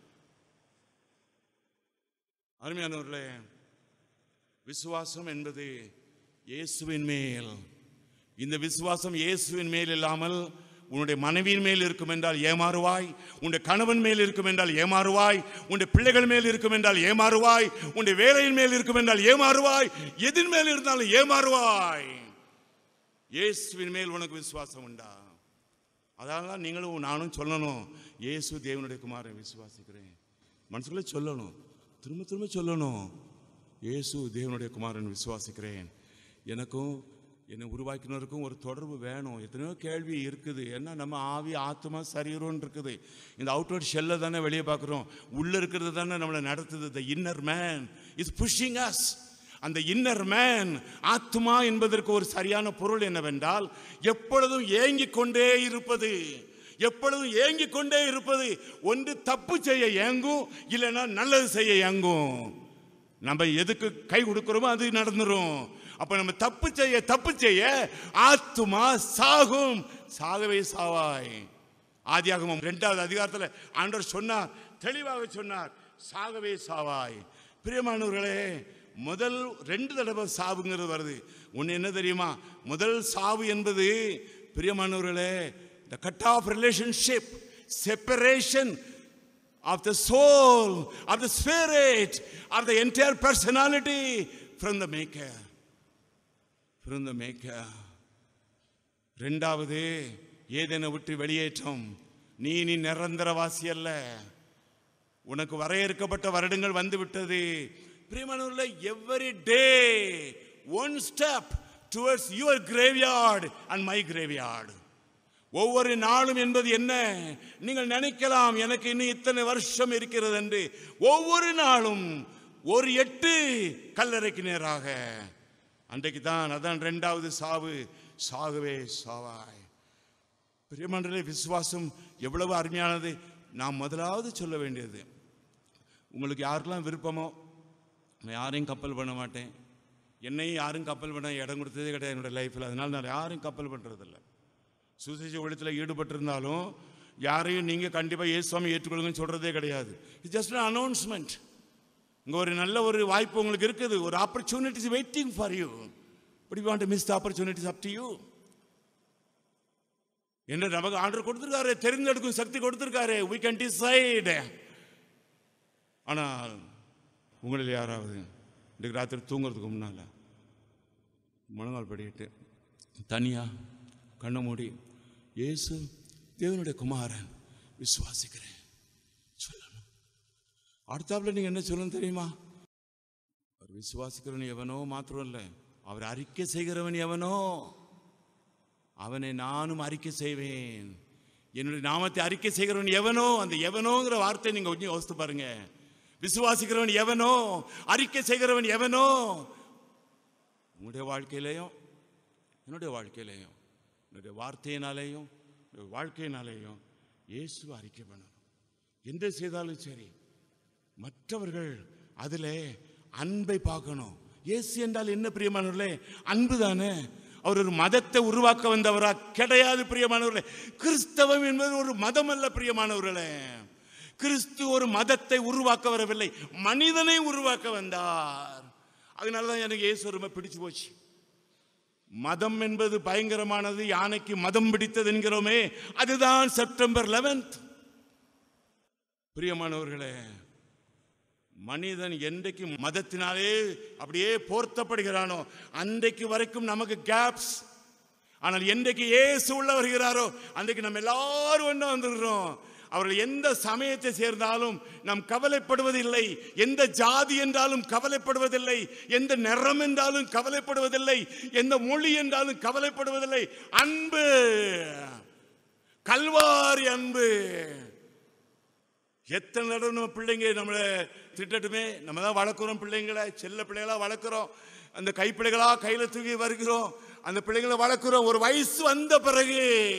அருமையானவர்களே, விசுவாசம் என்பது இயேசுவின் மேல். இந்த விசுவாசம் இயேசுவின் மேல் இல்லாமல் உன்னுடைய மனைவியின் மேல் இருக்கும் என்றால் ஏமாறுவாய், உன்னுடைய கணவன் மேல் இருக்கும் என்றால் ஏமாறுவாய், உன்னுடைய பிள்ளைகள் மேல் இருக்கும் என்றால் ஏமாறுவாய், உன்னுடைய வேலையின் மேல் இருக்கும் என்றால் ஏமாறுவாய், எதின் மேல் இருந்தாலும் ஏமாறுவாய். இயேசுவின் மேல் உனக்கு விசுவாசம் உண்டா? அதனால நீங்களும் நானும் சொல்லணும், இயேசு தேவனுடைய குமாரனை விசுவாசிக்கிறேன். மனசுக்குள்ளே சொல்லணும், திரும்ப திரும்ப சொல்லணும், இயேசு தேவனுடைய குமாரன் விசுவாசிக்கிறேன். எனக்கும் என்னை உருவாக்கினருக்கும் ஒரு தொடர்பு வேணும். எத்தனையோ கேள்வி இருக்குது. ஏன்னா நம்ம ஆவி ஆத்மா சரீரம்னு இருக்குது. இந்த அவுட்வர்ட் ஷெல்லை தானே வெளியே பார்க்குறோம், உள்ளே இருக்கிறது தானே நம்மளை நடத்துது. The inner man is pushing us. அந்த இன்னர் மேன், ஆத்மா என்பதற்கு ஒரு சரியான பொருள் என்னவென்றால் எப்பொழுதும் ஏங்கிக் கொண்டே இருப்பது. எப்பொழுதும் ஏங்கிக் கொண்டே இருப்பது. ஒன்று தப்பு செய்ய ஏங்கும், இல்லைன்னா நல்லது செய்ய ஏங்கும். நம்ம எதுக்கு கை கொடுக்கிறோமோ அது நடந்துரும். அப்ப நம்ம தப்பு செய்ய தப்பு செய்ய ஆத்துமா சாகும், சாகவே சாவாய். ஆதியாகமம் இரண்டாவது அதிகாரத்தில் ஆண்டவர் சொன்னார், தெளிவாக சொன்னார், சாகவே சாவாய். பிரியமானவர்களே, முதல் ரெண்டு தடவை சாவுங்கிறது வருது. ஒன்று என்ன தெரியுமா? முதல் சாவு என்பது பிரியமானவர்களே, the cut off relationship, separation of the soul, of the spirit, of the entire personality from the maker. From the maker. ரெண்டாவது ஏதேனை விட்டு வெளியேற்றம். நீ நீ நிரந்தரவாசி அல்ல, உனக்கு வரையறுக்கப்பட்ட வருடங்கள் வந்து விட்டது. பிரியமானவர்களே, every day one step towards your graveyard and my graveyard. ஒவ்வொரு நாளும் என்பது என்ன? நீங்கள் நினைக்கலாம் எனக்கு இன்னும் இத்தனை வருஷம் இருக்கிறது என்று. ஒவ்வொரு நாளும் ஒரு எட்டு கல்லறைக்கு நேராக. அன்றைக்கு தான் அதான் ரெண்டாவது சாவு, சாகவே சாவாய். பிரியமானவர்களே, விசுவாசம் எவ்வளவு அருமையானது. நான் முதலாவது சொல்ல வேண்டியது, உங்களுக்கு யாருக்கெல்லாம் விருப்பமோ, நான் யாரையும் கப்பல் பண்ண மாட்டேன். என்னையும் யாரும் கப்பல் பண்ண இடம் கொடுத்ததே கிடையாது என்னோடய லைஃப்பில். அதனால் நான் யாரையும் கப்பல் பண்ணுறதில்லை. சுசேஷ ஒழியத்தில் ஈடுபட்டிருந்தாலும் யாரையும் நீங்கள் கண்டிப்பாக இயேசுவாமி ஏற்றுக்கொள்ளுங்கன்னு சொல்கிறதே கிடையாது. It's just an announcement. இங்கே ஒரு நல்ல ஒரு வாய்ப்பு உங்களுக்கு இருக்குது. ஒரு opportunity's waiting for you. But you want to miss the opportunities up to you. என்று நமக்கு ஆர்டர் கொடுத்துருக்காரு, தெரிந்தெடுக்கும் சக்தி கொடுத்துருக்காரு. we can decide. ஆனால் உங்களில் யாராவது இன்றைக்கு ராத்திரி தூங்குறதுக்கு முன்னால் முழங்கால் படிக்கிட்டு தனியாக கண்ணை மூடி இயேசு தேவனுடைய குமாரன் விசுவாசிக்கிறேன் சொல்லணும். அடுத்தாப்புல நீங்கள் என்ன சொல்லணும் தெரியுமா? அவர் விசுவாசிக்கிறவன் எவனோ மாத்திரம் இல்லை, அவர் அறிக்கை செய்கிறவன் எவனோ அவனை நானும் அறிக்கை செய்வேன். என்னுடைய நாமத்தை அறிக்கை செய்கிறவன் எவனோ, அந்த எவனோங்கிற வார்த்தை நீங்கள் கொஞ்சம் யோசித்து பாருங்க. விசுவாசிக்கிறவன் எவனோ, அறிக்கை செய்கிறவன் எவனோ, உங்களுடைய வாழ்க்கையிலையும் என்னுடைய வாழ்க்கையிலையும் என்னுடைய வார்த்தையினாலேயும் வாழ்க்கையினாலேயும் இயேசு அறிக்கை பண்ணணும். எந்த செய்தாலும் சரி, மற்றவர்கள் அதில் அன்பை பார்க்கணும். இயேசு என்றால் என்ன பிரியமானவர்களே? அன்பு தானே. அவர் ஒரு மதத்தை உருவாக்க வந்தவரா? கிடையாது பிரியமானவர்களே. கிறிஸ்தவம் என்பது ஒரு மதம் அல்ல பிரியமானவர்களே. கிறிஸ்து ஒரு மதத்தை உருவாக்க வரவில்லை, மனிதனை உருவாக்க வந்தார். அதனாலதான் எனக்கு இயேசு ரொம்ப பிடிச்சு போச்சு. மதம் என்பது பயங்கரமானது, யானைக்கு மதம் பிடித்தது என்கிறோமே, அதுதான் செப்டம்பர் பதினொன்று. பிரியமானவர்களே, மனிதன் என்றைக்கு மதத்தினாலே அப்படியே போர்த்தப்படுகிறானோ அன்றைக்கு வரைக்கும் நமக்கு கேப்ஸ். ஆனால் என்றைக்கு இயேசு உள்ள வருகிறாரோ அன்றைக்கு நம்ம எல்லாரும் ஒன்று வந்துடுறோம். அவர்கள் எந்த சமயத்தை சேர்ந்தாலும் நாம் கவலைப்படுவதில்லை, எந்த ஜாதி என்றாலும் கவலைப்படுவதில்லை, எந்த நிறம் என்றாலும் கவலைப்படுவதில்லை, எந்த மொழி என்றாலும் கவலைப்படுவதில்லை. அன்பு, கல்வாரி அன்பு. எத்தனை தடவை நம்ம பிள்ளைங்க நம்மளை திட்டட்டுமே, நம்ம தான் வளர்க்குறோம் பிள்ளைங்களை, செல்ல பிள்ளைகளா வளர்க்குறோம், அந்த கைப்பிள்ளைகளா கையில தூக்கி வருகிறோம், அந்த பிள்ளைங்களை வளர்க்குறோம். ஒரு வயசு வந்த பிறகு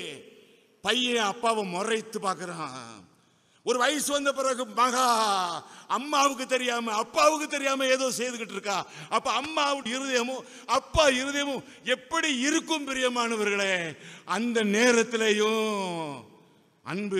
பையன் அப்பாவை முறைத்து பார்க்குறான். ஒரு வயசு வந்த பிறகு மகா அம்மாவுக்கு தெரியாம அப்பாவுக்கு தெரியாம ஏதோ செய்துகிட்டு இருக்கா. அப்ப அம்மாவுடைய இருதயமும் அப்பா இருதயமும் எப்படி இருக்கும் பிரியமானவர்களே? அந்த நேரத்திலையும் அன்பு.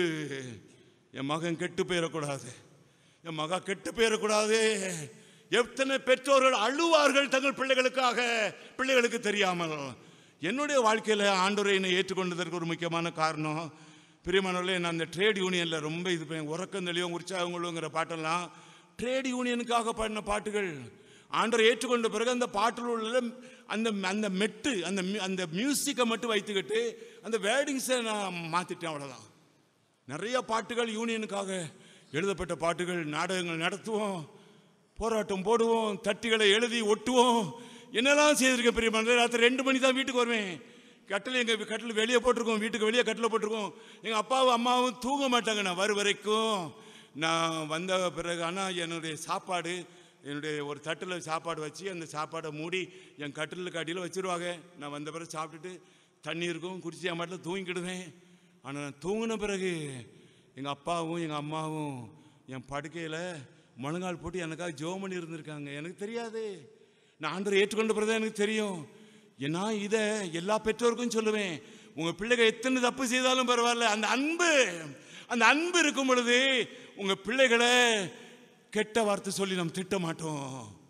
என் மகன் கெட்டு போயிடக்கூடாது, என் மகா கெட்டு போயிடக்கூடாது. எத்தனை பெற்றோர்கள் அழுவார்கள் தங்கள் பிள்ளைகளுக்காக, பிள்ளைகளுக்கு தெரியாமல். என்னுடைய வாழ்க்கையில் ஆண்டவரை என்னை ஏற்றுக்கொண்டதற்கு ஒரு முக்கியமான காரணம், பிரியமானவர்களே, நான் அந்த ட்ரேட் யூனியனில் ரொம்ப இது பண்ணேன். உறக்கம் தெளிவும் உற்சாகம் கொள்ளுங்கிற பாட்டெல்லாம் ட்ரேட் யூனியனுக்காக பாடின பாட்டுகள். ஆண்டவரை ஏற்றுக்கொண்ட பிறகு அந்த பாட்டில் உள்ள அந்த அந்த மெட்டு அந்த அந்த மியூசிக்கை மட்டும் வைத்துக்கிட்டு அந்த வேர்டிங்ஸை நான் மாற்றிட்டேன், அவ்வளோதான். நிறைய பாட்டுகள் யூனியனுக்காக எழுதப்பட்ட பாட்டுகள். நாடகங்கள் நடத்துவோம், போராட்டம் போடுவோம், தட்டிகளை எழுதி ஒட்டுவோம், என்னெல்லாம் செய்திருக்கேன் பிரியமான. ராத்திரி ரெண்டு மணி தான் வீட்டுக்கு வருவேன். கட்டில் எங்கள் கட்டில் வெளியே போட்டிருக்கோம், வீட்டுக்கு வெளியே கட்டில் போட்டிருக்கோம். எங்கள் அப்பாவும் அம்மாவும் தூங்க மாட்டாங்க நான் வரும் வரைக்கும். நான் வந்த பிறகு ஆனால் என்னுடைய சாப்பாடு, என்னுடைய ஒரு தட்டில் சாப்பாடு வச்சு அந்த சாப்பாடை மூடி என் கட்டிலுக்கு அடியில் வச்சுருவாங்க. நான் வந்த பிறகு சாப்பிட்டுட்டு தண்ணி இருக்கும், குடிச்சு என் மாட்டில் தூங்கிக்கிடுவேன். ஆனால் நான் தூங்கின பிறகு எங்கள் அப்பாவும் எங்கள் அம்மாவும் என் படுக்கையில் முழங்கால் போட்டு எனக்காக ஜெபம் பண்ணி இருந்திருக்காங்க. எனக்கு தெரியாது, நான் ஆண்டவரை ஏற்றுக்கொண்ட பிறகு எனக்கு தெரியும். ஏன்னா இதை எல்லா பெற்றோருக்கும் சொல்லுவேன், உங்கள் பிள்ளைகள் எத்தனை தப்பு செய்தாலும் பரவாயில்ல, அந்த அன்பு அந்த அன்பு இருக்கும் பொழுது உங்கள் பிள்ளைகளை கெட்ட வார்த்தை சொல்லி நம்ம திட்ட மாட்டோம்,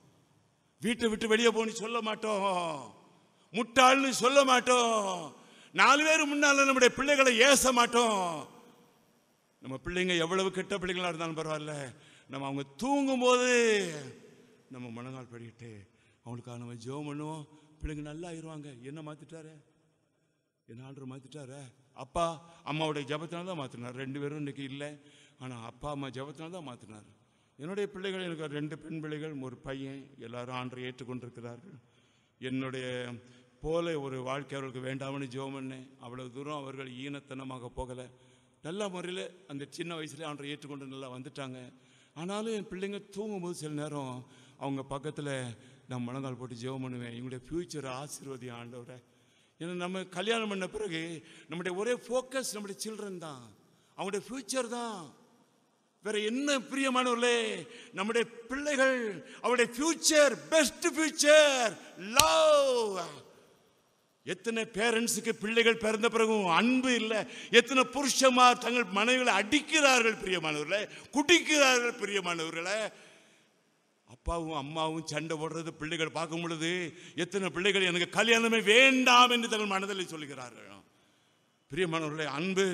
வீட்டை விட்டு வெளியே போன்னு சொல்ல மாட்டோம், முட்டாள்னு சொல்ல மாட்டோம், நாலு பேர் முன்னால நம்முடைய பிள்ளைகளை ஏச மாட்டோம். நம்ம பிள்ளைங்க எவ்வளவு கெட்ட பிள்ளைங்களா இருந்தாலும் பரவாயில்ல, நம்ம அவங்க தூங்கும் போது நம்ம முழங்கால் படிக்கிட்டு அவங்களுக்காக நம்ம ஜெபம் பண்ணுவோம். பிள்ளைங்க நல்லா ஆயிடுவாங்க. என்ன மாத்திட்டாரு, என்ன ஆண்டவர் மாத்திட்டாரு? அப்பா அம்மாவுடைய ஜெபத்தினால தான் மாற்றினார். ரெண்டு பேரும் இன்னைக்கு இல்லை, ஆனால் அப்பா அம்மா ஜெபத்தினால தான் மாற்றினார். என்னுடைய பிள்ளைகள், எனக்கு ரெண்டு பெண் பிள்ளைகள், ஒரு பையன், எல்லாரும் ஆண்டவரை ஏற்றுக்கொண்டிருக்கிறார்கள். என்னுடைய போல ஒரு வாழ்க்கை அவர்களுக்கு வேண்டாம்னு ஜெபம் பண்ணேன். அவ்வளவு தூரம் அவர்கள் ஈனத்தனமாக போகலை, நல்ல முறையில் அந்த சின்ன வயசுலேயே ஆண்டவரை ஏற்றுக்கொண்டு நல்லா வந்துட்டாங்க. ஆனாலும் என் பிள்ளைங்க தூங்கும்போது சில நேரம் அவங்க பக்கத்தில் நான் முழங்கால் போட்டு ஜெபம் பண்ணுவேன், எங்களுடைய ஃப்யூச்சரை ஆசீர்வதி ஆண்டவரை. ஏன்னா நம்ம கல்யாணம் பண்ண பிறகு நம்முடைய ஒரே ஃபோக்கஸ் நம்முடைய சில்ட்ரன் தான், அவங்களுடைய ஃப்யூச்சர் தான். வேற என்ன பிரியமானவர்களே, நம்முடைய பிள்ளைகள் அவருடைய ஃப்யூச்சர், பெஸ்ட் ஃப்யூச்சர், லவ். எத்தனை பேரண்ட்ஸுக்கு பிள்ளைகள் பிறந்த பிறகும் அன்பு இல்லை. எத்தனை புருஷமார் தங்கள் மனைவிகளை அடிக்கிறார்கள் பிரியமானவர்களே, குடிக்கிறார்கள் பிரியமானவர்களே. அப்பாவும் அம்மாவும் சண்டை போடுறது பிள்ளைகள் பார்க்கும் பொழுது எத்தனை பிள்ளைகள் எனக்கு கல்யாணமே வேண்டாம் என்று தங்கள் மனதில் சொல்லுகிறார்கள். பிரியமானவர்களே, அன்பு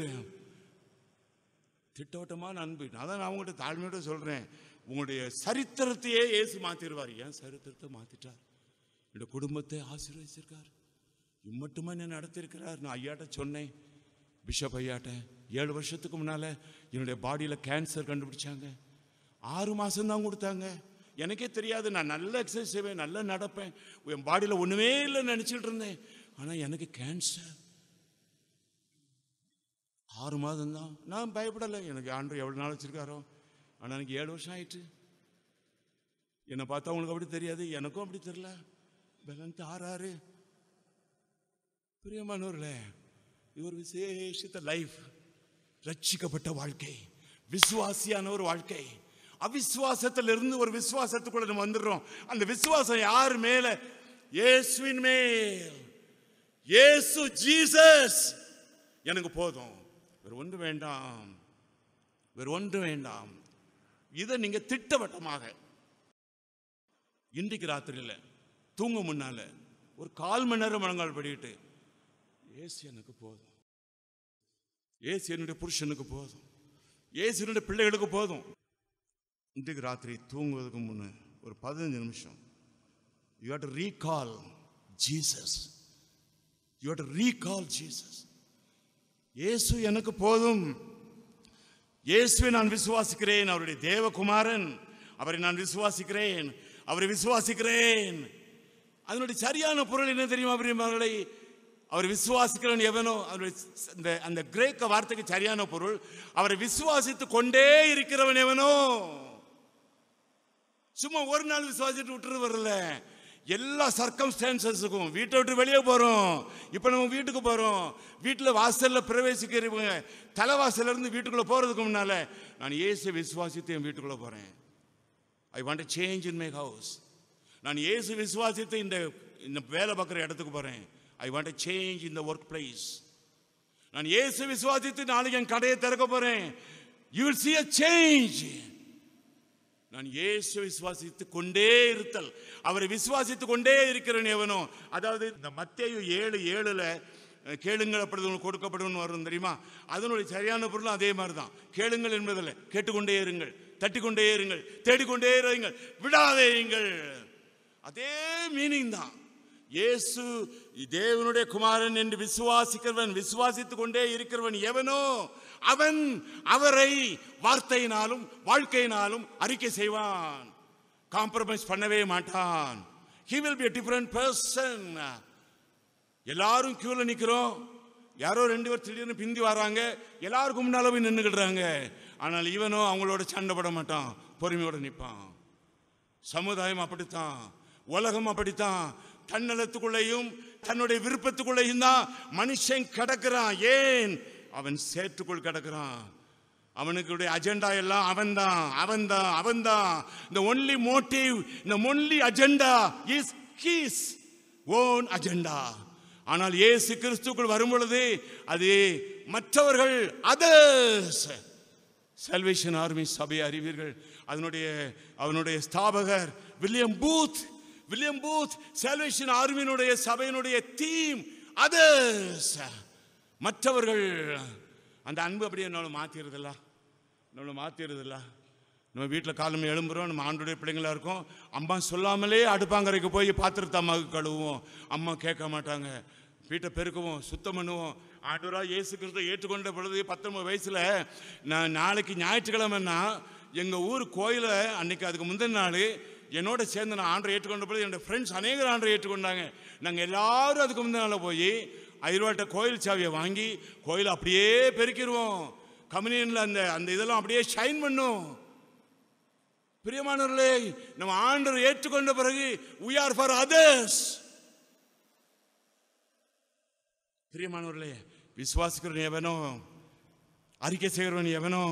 திட்டவட்டமான அன்பு. நான் தான் நான் உங்கள்கிட்ட தாழ்மையோட சொல்றேன், உங்களுடைய சரித்திரத்தையே இயேசு மாத்திடுவார். ஏன் சரித்திரத்தை மாத்திட்டார்? என்னுடைய குடும்பத்தை ஆசீர்வதிச்சிருக்கார், இம்மட்டுமா என்ன நடத்திருக்கிறார். நான் ஐயாட்ட சொன்னேன், பிஷப் ஐயாட்ட, ஏழு வருஷத்துக்கு முன்னால என்னுடைய பாடியில கேன்சர் கண்டுபிடிச்சாங்க. ஆறு மாசம் தான் கொடுத்தாங்க. எனக்கே தெரியாது, நான் நல்ல எக்ஸசைஸ் செய்வேன், நல்லா நடப்பேன், என் பாடியில் ஒன்றுமே இல்லைன்னு நினச்சிட்டு இருந்தேன். ஆனால் எனக்கு கேன்சர் ஆறு மாதம் தான். நான் பயப்படலை, எனக்கு ஆண்டவர் எவ்வளோ நாள் வச்சிருக்காரோ. ஆனால் எனக்கு ஏழு வருஷம் ஆயிட்டு. என்னை பார்த்தா அவங்களுக்கு அப்படி தெரியாது, எனக்கும் அப்படி தெரியல. பலன்ட்டு ஆறாறு. பிரியமானவர்களே, இது ஒரு விசேஷித்த லைஃப், ரட்சிக்கப்பட்ட வாழ்க்கை, விசுவாசியான ஒரு வாழ்க்கை. அவிசுவாசத்திலிருந்து ஒரு விசுவாசத்துக்குள்ள நம்ம வந்துடுறோம். அந்த விசுவாசம் யார் மேல? இயேசுவின் மேல். இயேசு, ஜீசஸ் எனக்கு போதும், வேற ஒன்று வேண்டாம். வேறு ஒன்றும் வேண்டாம். இதை நீங்க திட்டவட்டமாக இன்றைக்கு ராத்திரியில் தூங்க முன்னால ஒரு கால் மணி நேரம் முழங்கால் படிக்கிட்டு, ஏசு எனக்கு போதும், ஏசு என்னுடைய புருஷனுக்கு போதும், ஏசு என்னுடைய பிள்ளைகளுக்கு போதும். இன்றைக்கு ராத்திரி தூங்குவதற்கு முன்னு ஒரு பதினஞ்சு நிமிஷம் you have to recall Jesus. you have to recall Jesus. இயேசு எனக்கு போதும், இயேசுவை நான் விசுவாசிக்கிறேன், அவருடைய தேவகுமாரன், அவரை நான் விசுவாசிக்கிறேன், அவரை விசுவாசிக்கிறேன். அதனுடைய சரியான பொருள் என்ன தெரியுமா பிரியமானவர்களே? அவரை விசுவாசிக்கிறவன் எவனோ, அந்த அந்த கிரேக்க வார்த்தைக்கு சரியான பொருள் அவரை விசுவாசித்து கொண்டே இருக்கிறவன் எவனோ. சும்மா ஒரு நாள் விசுவாசிட்டு விட்டுரு வரல, எல்லா சர்க்கம்ஸ்டான்சஸுக்கும். வீட்டை விட்டு வெளியே போறோம், இப்ப நம்ம வீட்டுக்கு போறோம், வீட்டில் வாசல்ல பிரவேசிக்கிறவங்க தலைவாசல்ல இருந்து வீட்டுக்குள்ள போறதுக்கு முன்னால நான் இயேசு விசுவாசித்து என் வீட்டுக்குள்ள போறேன். I want to change in my house. நான் இயேசு விசுவாசித்து இந்த இந்த வேலை பார்க்குற இடத்துக்கு போறேன். I want to change in the work place. நான் இயேசு விசுவாசித்து நாளைக்கு என் கடையை திறக்க போறேன். You will see a change. நான் இயேசு விசுவாசித்து கொண்டே இருத்தல், அவரை விசுவாசித்து கொண்டே இருக்கிறேன் எவனோ. அதாவது இந்த மத்தேயு ஏழு ஏழுல கேளுங்கள் அப்படி கொடுக்கப்படும் வரும் தெரியுமா? அதனுடைய சரியான பொருள் அதே மாதிரி தான். கேளுங்கள் என்பதில் கேட்டுக்கொண்டே இருங்கள், தட்டிக்கொண்டே இருங்கள், தேடிக்கொண்டே இருங்கள், விடாதேங்கள். அதே மீனிங் தான். இயேசு தேவனுடைய குமாரன் என்று விசுவாசிக்கிறவன், விசுவாசித்துக் கொண்டே இருக்கிறவன் எவனோ அவன் அவரை வார்த்தையினாலும் வாழ்க்கையினாலும் அறிக்கை செய்வான். காம்ப்ரமைஸ் பண்ணவே மாட்டான். he will be a different person. எல்லாரும் கியூல நிக்கிறோம், யாரோ ரெண்டு பேர் திடீர்னு பிந்தி வராங்க, எல்லாருக்கும் முன்னால போய் நின்றுக்கிடுறாங்க. ஆனால் இவனோ அவங்களோட சண்டை போட மாட்டான், பொறுமையோட நிற்பான். சமுதாயம் அப்படித்தான், உலகம் அப்படித்தான். தன்னலத்துக்குள்ளேயும் தன்னுடைய விருப்பத்துக்குள்ளேயும் தான் மனுஷன் கிடக்கிறான். ஏன்? அவன் சேற்றுக்குள் கிடக்கிறான். அவனுக்கு அஜெண்டா எல்லாம் அவன் தான் அவன் தான் அவன் தான். the only motive, the only agenda is his own agenda. ஆனால் இயேசு கிறிஸ்துக்குள் வரும் பொழுது அது மற்றவர்கள், others. salvation army சபை அறிவீர்கள், அதனுடைய அவனுடைய ஸ்தாபகர் William Booth. William Booth salvation ஆர்மியினுடைய சபையினுடைய தீம் அதர்ஸ், மற்றவர்கள். அந்த அன்பு அப்படியே நம்மளை மாற்றிடுறதில்ல, நம்மளை மாற்றிடுறதில்ல. நம்ம வீட்டில் காலம் எழும்புறோம், நம்ம ஆண்டுடைய பிள்ளைங்களா இருக்கோம். அம்மா சொல்லாமலே அடுப்பாங்கரைக்கு போய் பாத்திரத்தை அம்மாவுக்கு கழுவுவோம், அம்மா கேட்க மாட்டாங்க. வீட்டை பெருக்குவோம், சுத்தம் பண்ணுவோம். ஆண்டவராக இயேசு கிறிஸ்துவை ஏற்றுக்கொண்ட பொழுது பத்தொன்பது வயசில் நான் நாளைக்கு ஞாயிற்றுக்கிழமைன்னா எங்கள் ஊர் கோயிலை அன்னைக்கு அதுக்கு முந்தின நாள் என்னோட சேர்ந்து நான் ஆண்டரை ஏற்றுக்கொண்ட பொழுது என்னோட ஃப்ரெண்ட்ஸ் அநேகர் ஆண்டரை ஏற்றுக்கொண்டாங்க. நாங்கள் எல்லாரும் அதுக்கு முந்தின நாளில் போய் ஐரோட்ட கோயில் சாவியை வாங்கி கோயிலை அப்படியே பெருக்கிடுவோம். கம்யூனியனில் அந்த அந்த இதெல்லாம் அப்படியே ஷைன் பண்ணும். பிரியமானவர்களே, நம்ம ஆண்டரை ஏற்றுக்கொண்ட பிறகு we are for others. பிரியமானவர்களே, விசுவாசிக்கிறவன் எவனோ, அறிக்கை செய்கிறவன் எவனோ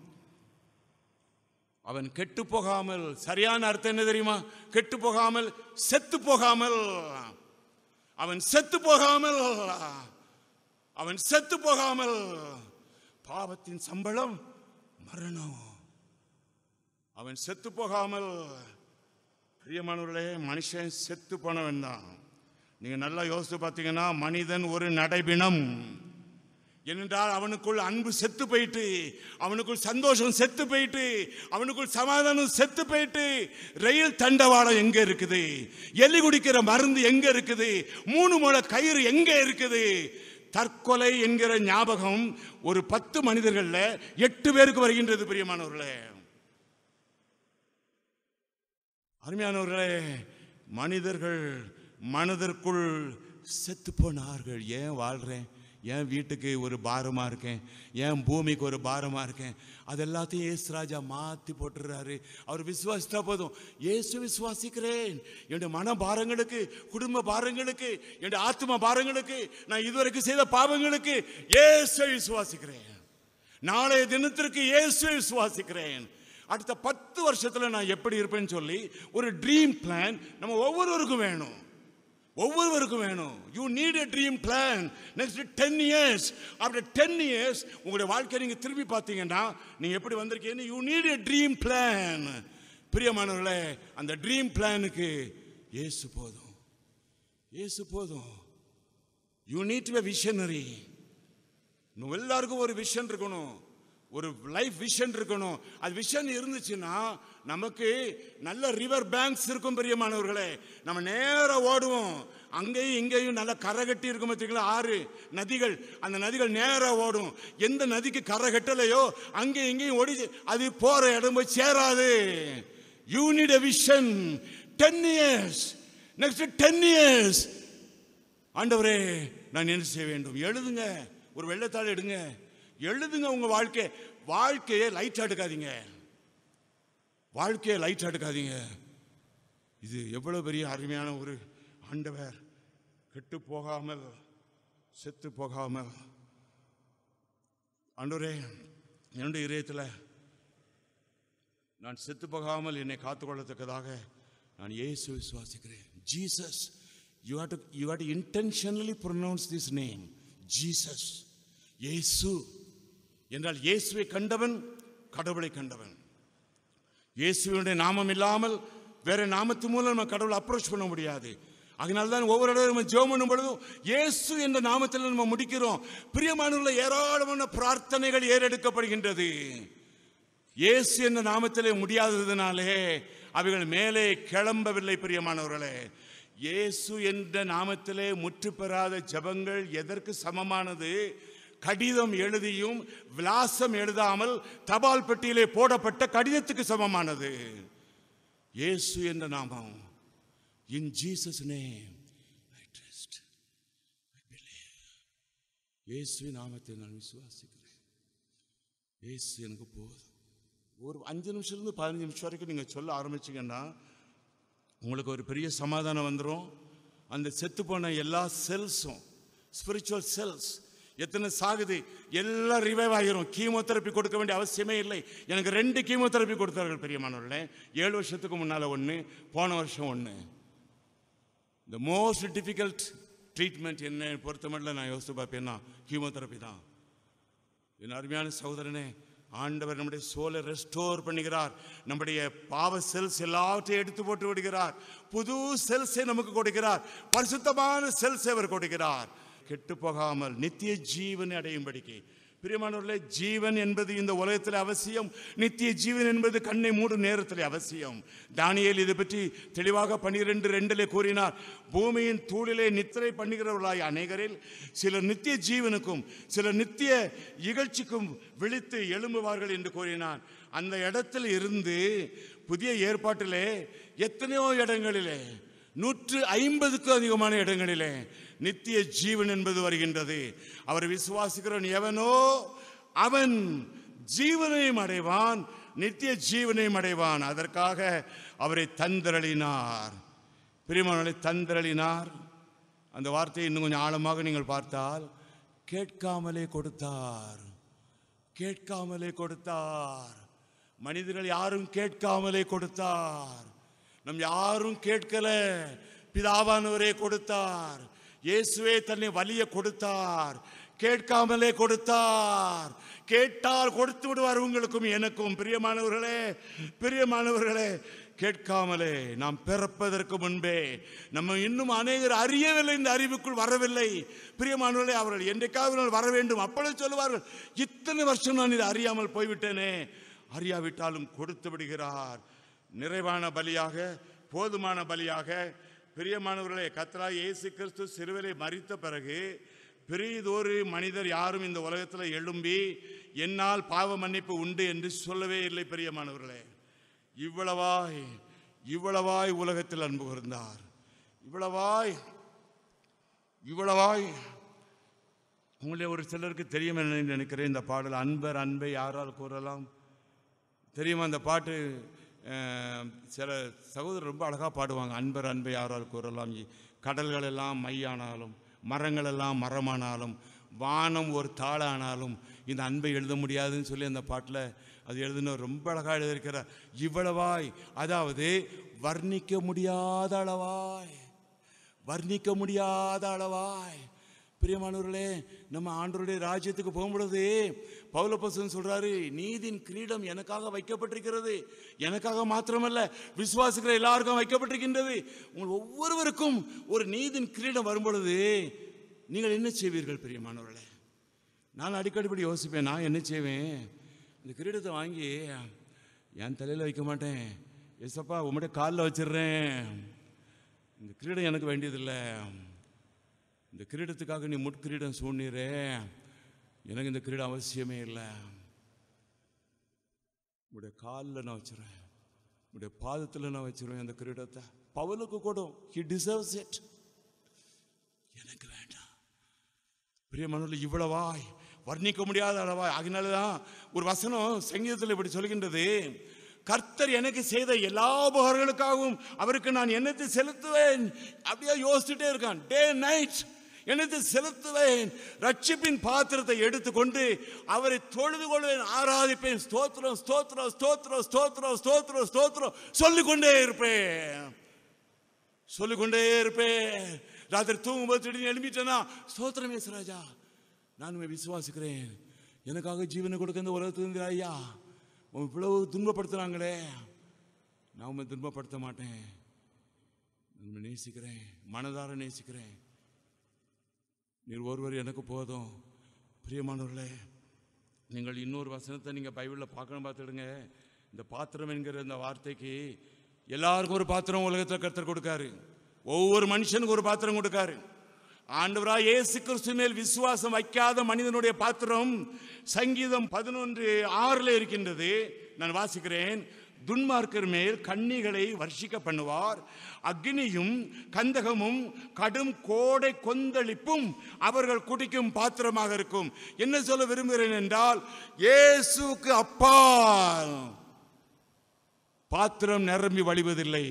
அவன் கெட்டு போகாமல், சரியான அர்த்தம் என்ன தெரியுமா? கெட்டு போகாமல், செத்து போகாமல். அவன் செத்து போகாமல், அவன் செத்து போகாமல். பாவத்தின் சம்பளம் மரணம். அவன் செத்து போகாமல். பிரியமானவர்களே, மனுஷன் செத்து போனவன் தான். நீங்க நல்லா யோசித்து பார்த்தீங்கன்னா மனிதன் ஒரு நடைபிணம். ஏனென்றால் அவனுக்குள் அன்பு செத்து போயிட்டு, அவனுக்குள் சந்தோஷம் செத்து போயிட்டு, அவனுக்குள் சமாதானம் செத்து போயிட்டு. ரயில் தண்டவாளம் எங்க இருக்குது? எலி குடிக்கிற மருந்து எங்க இருக்குது? மூணு முளை கயிறு எங்க இருக்குது? தற்கொலை என்கிற ஞாபகம் ஒரு பத்து மனிதர்கள்ல எட்டு பேருக்கு வருகின்றது. பிரியமானவர்களே, அருமையானவர்களே, மனிதர்கள் மனதிற்குள் செத்து போனார்கள். ஏன் வாழ்றேன்? ஏன் வீட்டுக்கு ஒரு பாரமாக இருக்கேன்? ஏன் பூமிக்கு ஒரு பாரமாக இருக்கேன்? அது எல்லாத்தையும் இயேசு ராஜா மாற்றி போட்டுறாரு. அவர் விசுவாசித்தா போதும். இயேசு விசுவாசிக்கிறேன், என்னுடைய மன பாரங்களுக்கு, குடும்ப பாரங்களுக்கு, என்னுடைய ஆத்ம பாரங்களுக்கு, நான் இதுவரைக்கும் செய்த பாவங்களுக்கு இயேசு விசுவாசிக்கிறேன். நாளைய தினத்திற்கு இயேசு விசுவாசிக்கிறேன். அடுத்த பத்து வருஷத்தில் நான் எப்படி இருப்பேன்னு சொல்லி ஒரு ட்ரீம் பிளான் நம்ம ஒவ்வொருவருக்கும் வேணும். ஒவ்வொருவருக்கும் வேணும். You need a dream plan. Next ten years after ten years உங்களுடைய வாழ்க்கையை நீங்க திரும்பி பார்த்தீங்கன்னா நீங்க எப்படி வந்திருக்கீங்க. You need a dream plan. பிரியமானவர்களே, அந்த ட்ரீம் பிளானுக்கு இயேசு போதும், இயேசு போதும். You need to be visionary. இன்னும் எல்லாருக்கும் ஒரு விஷன் இருக்கணும், ஒரு லைஃப் விஷன் இருக்கணும். அது விஷன் இருந்துச்சுன்னா நமக்கு நல்ல ரிவர் பேங்க்ஸ் இருக்கும். பெரியமானவர்களே, நம்ம நேரம் ஓடுவோம். அங்கேயும் இங்கேயும் நல்ல கரை கட்டி இருக்கும் பார்த்தீங்களா, ஆறு நதிகள். அந்த நதிகள் நேரம் ஓடும். எந்த நதிக்கு கரை கட்டலையோ அங்கேயும் இங்கேயும் ஓடி அது போற இடம் போய் சேராது. You need a vision. Ten years, next ten years ஆண்டவரே நான் என்ன செய்ய வேண்டும்? எழுதுங்க, ஒரு வெள்ளத்தாள் எடுங்க, எழுதுங்க. உங்க வாழ்க்கை வாழ்க்கையை லைட் எடுக்காதீங்க, வாழ்க்கையை லைட் எடுக்காதீங்க. இது எவ்வளவு பெரிய அருமையான ஒரு ஆண்டவர். கெட்டு போகாமல், செத்து போகாமல். ஆண்டவரே, என்னுடைய இதயத்தில் நான் செத்து போகாமல் என்னை காத்துக்கொள்ளத்தக்கதாக நான் இயேசு விசுவாசிக்கிறேன். Jesus. You have to, you have to intentionally pronounce this name. Jesus. இயேசு என்றால் இயேசுவை கண்டவன் கடவுளை கண்டவன். இயேசுவினுடைய நாமம் இல்லாமல் வேற நாமத்து மூலம் நம்ம கடவுளை அப்ரோச் பண்ண முடியாது. அதனால தான் ஒவ்வொரு இடம் நம்ம ஜெபம் பண்ணும் பொழுதும் இயேசு என்ற நாமத்தில் நம்ம முடிக்கிறோம். பிரியமானவர்களே, ஏராளமான பிரார்த்தனைகள் ஏறெடுக்கப்படுகின்றது. இயேசு என்ற நாமத்திலே முடியாததினாலே அவைகள் மேலே கிளம்பவில்லை. பிரியமானவர்களே, இயேசு என்ற நாமத்திலே முற்று பெறாத ஜெபங்கள் எதற்கு சமமானது? கடிதம் எழுதியும் விலாசம் எழுதாமல் தபால் பெட்டியிலே போடப்பட்ட கடிதத்துக்கு சமமானது. இயேசு என்ற நாமம். In Jesus name I trust, I believe. இயேசுவின் நாமத்தை நான் விசுவாசிக்கிறேன். இயேசு எனக்கு போதும். ஒரு அஞ்சு நிமிஷத்துலேருந்து பதினஞ்சு நிமிஷம் வரைக்கும் நீங்கள் சொல்ல ஆரம்பிச்சிங்கன்னா உங்களுக்கு ஒரு பெரிய சமாதானம் வந்துடும். அந்த செத்து போன எல்லா செல்ஸும், ஸ்பிரிச்சுவல் செல்ஸ் எத்தனை சாகுது எல்லாம் ரிவைவ் ஆகிரும். கீமோதெரப்பி கொடுக்க வேண்டிய அவசியமே இல்லை. எனக்கு ரெண்டு கீமோதெரப்பி கொடுத்தார்கள் பெரியமானவர்களே. ஏழு வருஷத்துக்கு முன்னால் ஒன்று, போன வருஷம் ஒன்று. இந்த மோஸ்ட் டிஃபிகல்ட் ட்ரீட்மெண்ட் என்ன பொறுத்தமட்டில் நான் யோசித்து பார்ப்பேன்னா கீமோதெரப்பி தான். என் அருமையான சகோதரனே, ஆண்டவர் நம்முடைய சோலை ரெஸ்டோர் பண்ணுகிறார். நம்முடைய பாவ செல்ஸ் எல்லாவற்றையும் எடுத்து போட்டு விடுகிறார். புது செல்ஸை நமக்கு கொடுக்கிறார். பரிசுத்தமான செல்ஸை அவர் கொடுக்கிறார். கெட்டு போகாமல் நித்திய ஜீவனை அடையும்படிக்கு. பிரியமானவர்களே, ஜீவன் என்பது இந்த உலகத்தில் அவசியம். நித்திய ஜீவன் என்பது கண்ணை மூடும் நேரத்தில் அவசியம். தானியேல் இதை பற்றி தெளிவாக பன்னிரெண்டு ரெண்டிலே கூறினார். பூமியின் தூளிலே நித்திரை பண்ணுகிறவர்களாய் அநேகரில் சிலர் நித்திய ஜீவனுக்கும் சிலர் நித்திய இகழ்ச்சிக்கும் விழித்து எழும்புவார்கள் என்று கூறினார். அந்த இடத்தில் இருந்து புதிய ஏற்பாட்டிலே எத்தனையோ இடங்களிலே, நூற்று ஐம்பதுக்கும் அதிகமான இடங்களிலே நித்திய ஜீவன் என்பது வருகின்றது. அவர் விசுவாசிக்கிறவன் எவனோ அவன் ஜீவனையும் அடைவான், நித்திய ஜீவனையும் அடைவான். அதற்காக அவரை தந்தரளினார். பிரியமானவர்களே, தந்தரளினார். அந்த வார்த்தையை இன்னும் கொஞ்சம் ஆழமாக நீங்கள் பார்த்தால், கேட்காமலே கொடுத்தார். கேட்காமலே கொடுத்தார். மனிதர்கள் யாரும் கேட்காமலே கொடுத்தார். நம் யாரும் கேட்கல, பிதாவானவரே கொடுத்தார். இயேசுவே தன்னை வலிய கொடுத்தார். கேட்காமலே கொடுத்தார். கேட்டால் கொடுத்து விடுவார் உங்களுக்கும் எனக்கும். பிரியமானவர்களே, பிரியமானவர்களே, கேட்காமலே நாம் பிறப்பதற்கு முன்பே நம்ம இன்னும் அநேகர் அறியவில்லை, இந்த அறிவுக்குள் வரவில்லை. பிரியமானவர்களே, அவர்கள் என்றைக்காவது வர வேண்டும். அப்பொழுது சொல்லுவார்கள், இத்தனை வருஷம் நான் இதை அறியாமல் போய்விட்டேனே. அறியாவிட்டாலும் கொடுத்து விடுகிறார். நிறைவான பலியாக, போதுமான பலியாக. பிரியமானவர்களே, கர்த்தராகிய இயேசு கிறிஸ்து சிலுவையிலே மரித்த பிறகு பெரியதொரு மனிதர் யாரும் இந்த உலகத்தில் எழும்பி என்னால் பாவ மன்னிப்பு உண்டு என்று சொல்லவே இல்லை. பிரியமானவர்களே, இவ்வளவாய் இவ்வளவாய் உலகத்தில் அன்பு கூர்ந்தார். இவ்வளவாய் இவ்வளவாய் உங்களே ஒரு சிலருக்கு தெரியும் என்று நினைக்கிறேன். இந்த பாடல், அன்பர் அன்பை யாரால் கூறலாம், தெரியுமா? அந்த பாட்டு சில சகோதரர் ரொம்ப அழகாக பாடுவாங்க. அன்பர் அன்பை யாரால் கூறலாம், கடல்கள் எல்லாம் மையானாலும், மரங்கள் எல்லாம் மரமானாலும், வானம் ஒரு தாளானாலும் இந்த அன்பை எழுத முடியாதுன்னு சொல்லி அந்த பாட்டில் அது எழுதுன ரொம்ப அழகாக எழுதியிருக்கிறார். இவ்வளவாய், அதாவது வர்ணிக்க முடியாத அளவாய், வர்ணிக்க முடியாத அளவாய். பிரியமானவர்களே, நம்ம ஆண்டவருடைய ராஜ்யத்துக்கு போகும்பொழுது பவுலப்போஸ்தலன் சொல்றாரு, நீதின் கிரீடம் எனக்காக வைக்கப்பட்டிருக்கிறது. எனக்காக மாத்திரமல்ல, விசுவாசிக்கிற எல்லாருக்கும் வைக்கப்பட்டிருக்கின்றது. உங்கள் ஒவ்வொருவருக்கும் ஒரு நீதின் கிரீடம் வரும்பொழுது நீங்கள் என்ன செய்வீர்கள்? பிரியமானவர்களே, நான் அடிக்கடிப்படி யோசிப்பேன், நான் என்ன செய்வேன்? இந்த கிரீடத்தை வாங்கி என் தலையில் வைக்க மாட்டேன், ஏசப்பா உம்முடைய காலில் வச்சிடுறேன். இந்த கிரீடம் எனக்கு வேண்டியதில்லை. இந்த கிரீடத்துக்காக நீ முட்கிரீடம் சூழ்நீரே, எனக்கு இந்த கிரீடம் அவசியமே இல்லை. உடைய காலில் நான் வச்சிருவேன், உடைய பாதத்தில் நான் வச்சிருவேன் அந்த கிரீடத்தை. பவுலுக்கு கூட he deserves it, எனக்கு வேண்டாம். பிரியமானவர்களே, இவ்வளவாய் வர்ணிக்க முடியாத அளவாய். ஆகினால்தான் ஒரு வசனம் சங்கீதத்தில் இப்படி சொல்கின்றது, கர்த்தர் எனக்கு செய்த எல்லா உபகாரங்களுக்காகவும் அவருக்கு நான் என்னத்தை செலுத்துவேன். அப்படியே யோசிச்சுட்டே இருக்கான், டே நைட் என்னத்தை செலுத்துவேன். ரட்சிப்பின் பாத்திரத்தை எடுத்துக்கொண்டு அவரை தொழுது கொள்வேன், ஆராதிப்பேன், ஸ்தோத்திரம் ஸ்தோத்திரம் ஸ்தோத்திரம் ஸ்தோத்திரம் ஸ்தோத்திரம் ஸ்தோத்திரம் சொல்லிக்கொண்டே இருப்பேன் சொல்லிக்கொண்டே இருப்பேன் ராத்திரி தூங்கும்போது திடீர்னு எழுப்பிட்டேன்னா, ஸ்தோத்திரம் ஏசுராஜா, நான் உண்மை விசுவாசிக்கிறேன், எனக்காக ஜீவனை கொடுக்க இந்த உலகத்திலிருந்து ஐயா இவ்வளவு துன்பப்படுத்துறாங்களே, நான் உண்மை துன்பப்படுத்த மாட்டேன், நான் நேசிக்கிறேன், மனதார நேசிக்கிறேன், நீர் ஒருவர் எனக்கு போதும். பிரியமானவர்களே, நீங்கள் இன்னொரு வசனத்தை நீங்கள் பைபிளில் பார்க்கணும், பார்த்துடுங்க. இந்த பாத்திரம் என்கிற இந்த வார்த்தைக்கு எல்லாருக்கும் ஒரு பாத்திரம் உலகத்தில் கர்த்தர் கொடுக்காரு. ஒவ்வொரு மனுஷனுக்கு ஒரு பாத்திரம் கொடுக்காரு. ஆண்டவராய் இயேசு கிறிஸ்து மேல் விசுவாசம் வைக்காத மனிதனுடைய பாத்திரம் சங்கீதம் பதினொன்று ஆறுல இருக்கின்றது. நான் வாசிக்கிறேன். துன்மார்க்கர் மேல் கண்ணிகளை வர்ஷிக்க பண்ணுவார், அக்னியும் கந்தகமும் கடும் கோடை கொந்தளிப்பும் அவர்கள் குடிக்கும் பாத்திரமாக இருக்கும். என்ன சொல்ல விரும்புகிறேன் என்றால், இயேசுக்கு அப்பால் பாத்திரம் நிரம்பி வழிவதில்லை.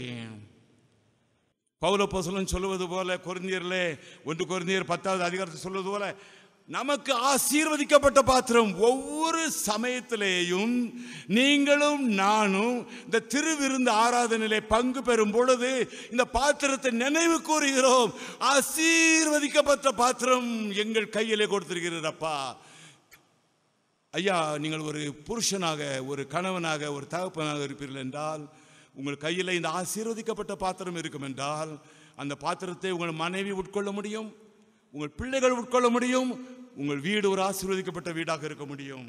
பவுலப்போஸ்தலன் சொல்லுவது போல, கொரிந்தியர்லே ஒன்று கொரிந்தியர் பத்தாவது அதிகாரத்தில் சொல்வது போல, நமக்கு ஆசீர்வதிக்கப்பட்ட பாத்திரம். ஒவ்வொரு சமயத்திலேயும் நீங்களும் நானும் இந்த திருவிருந்து ஆராதனையிலே பங்கு பெறும் பொழுது இந்த பாத்திரத்தை நினைவு கூறுகிறோம். ஆசீர்வதிக்கப்பட்ட பாத்திரம் எங்கள் கையிலே கொடுத்திருக்கிறப்பா. ஐயா, நீங்கள் ஒரு புருஷனாக, ஒரு கணவனாக, ஒரு தகப்பனாக இருப்பீர்கள் என்றால், உங்கள் கையில் இந்த ஆசீர்வதிக்கப்பட்ட பாத்திரம் இருக்கும் என்றால், அந்த பாத்திரத்தை உங்கள் மனைவி உட்கொள்ள முடியும், உங்கள் பிள்ளைகள் உட்கொள்ள முடியும், உங்கள் வீடு ஒரு ஆசீர்வதிக்கப்பட்ட வீடாக இருக்க முடியும்.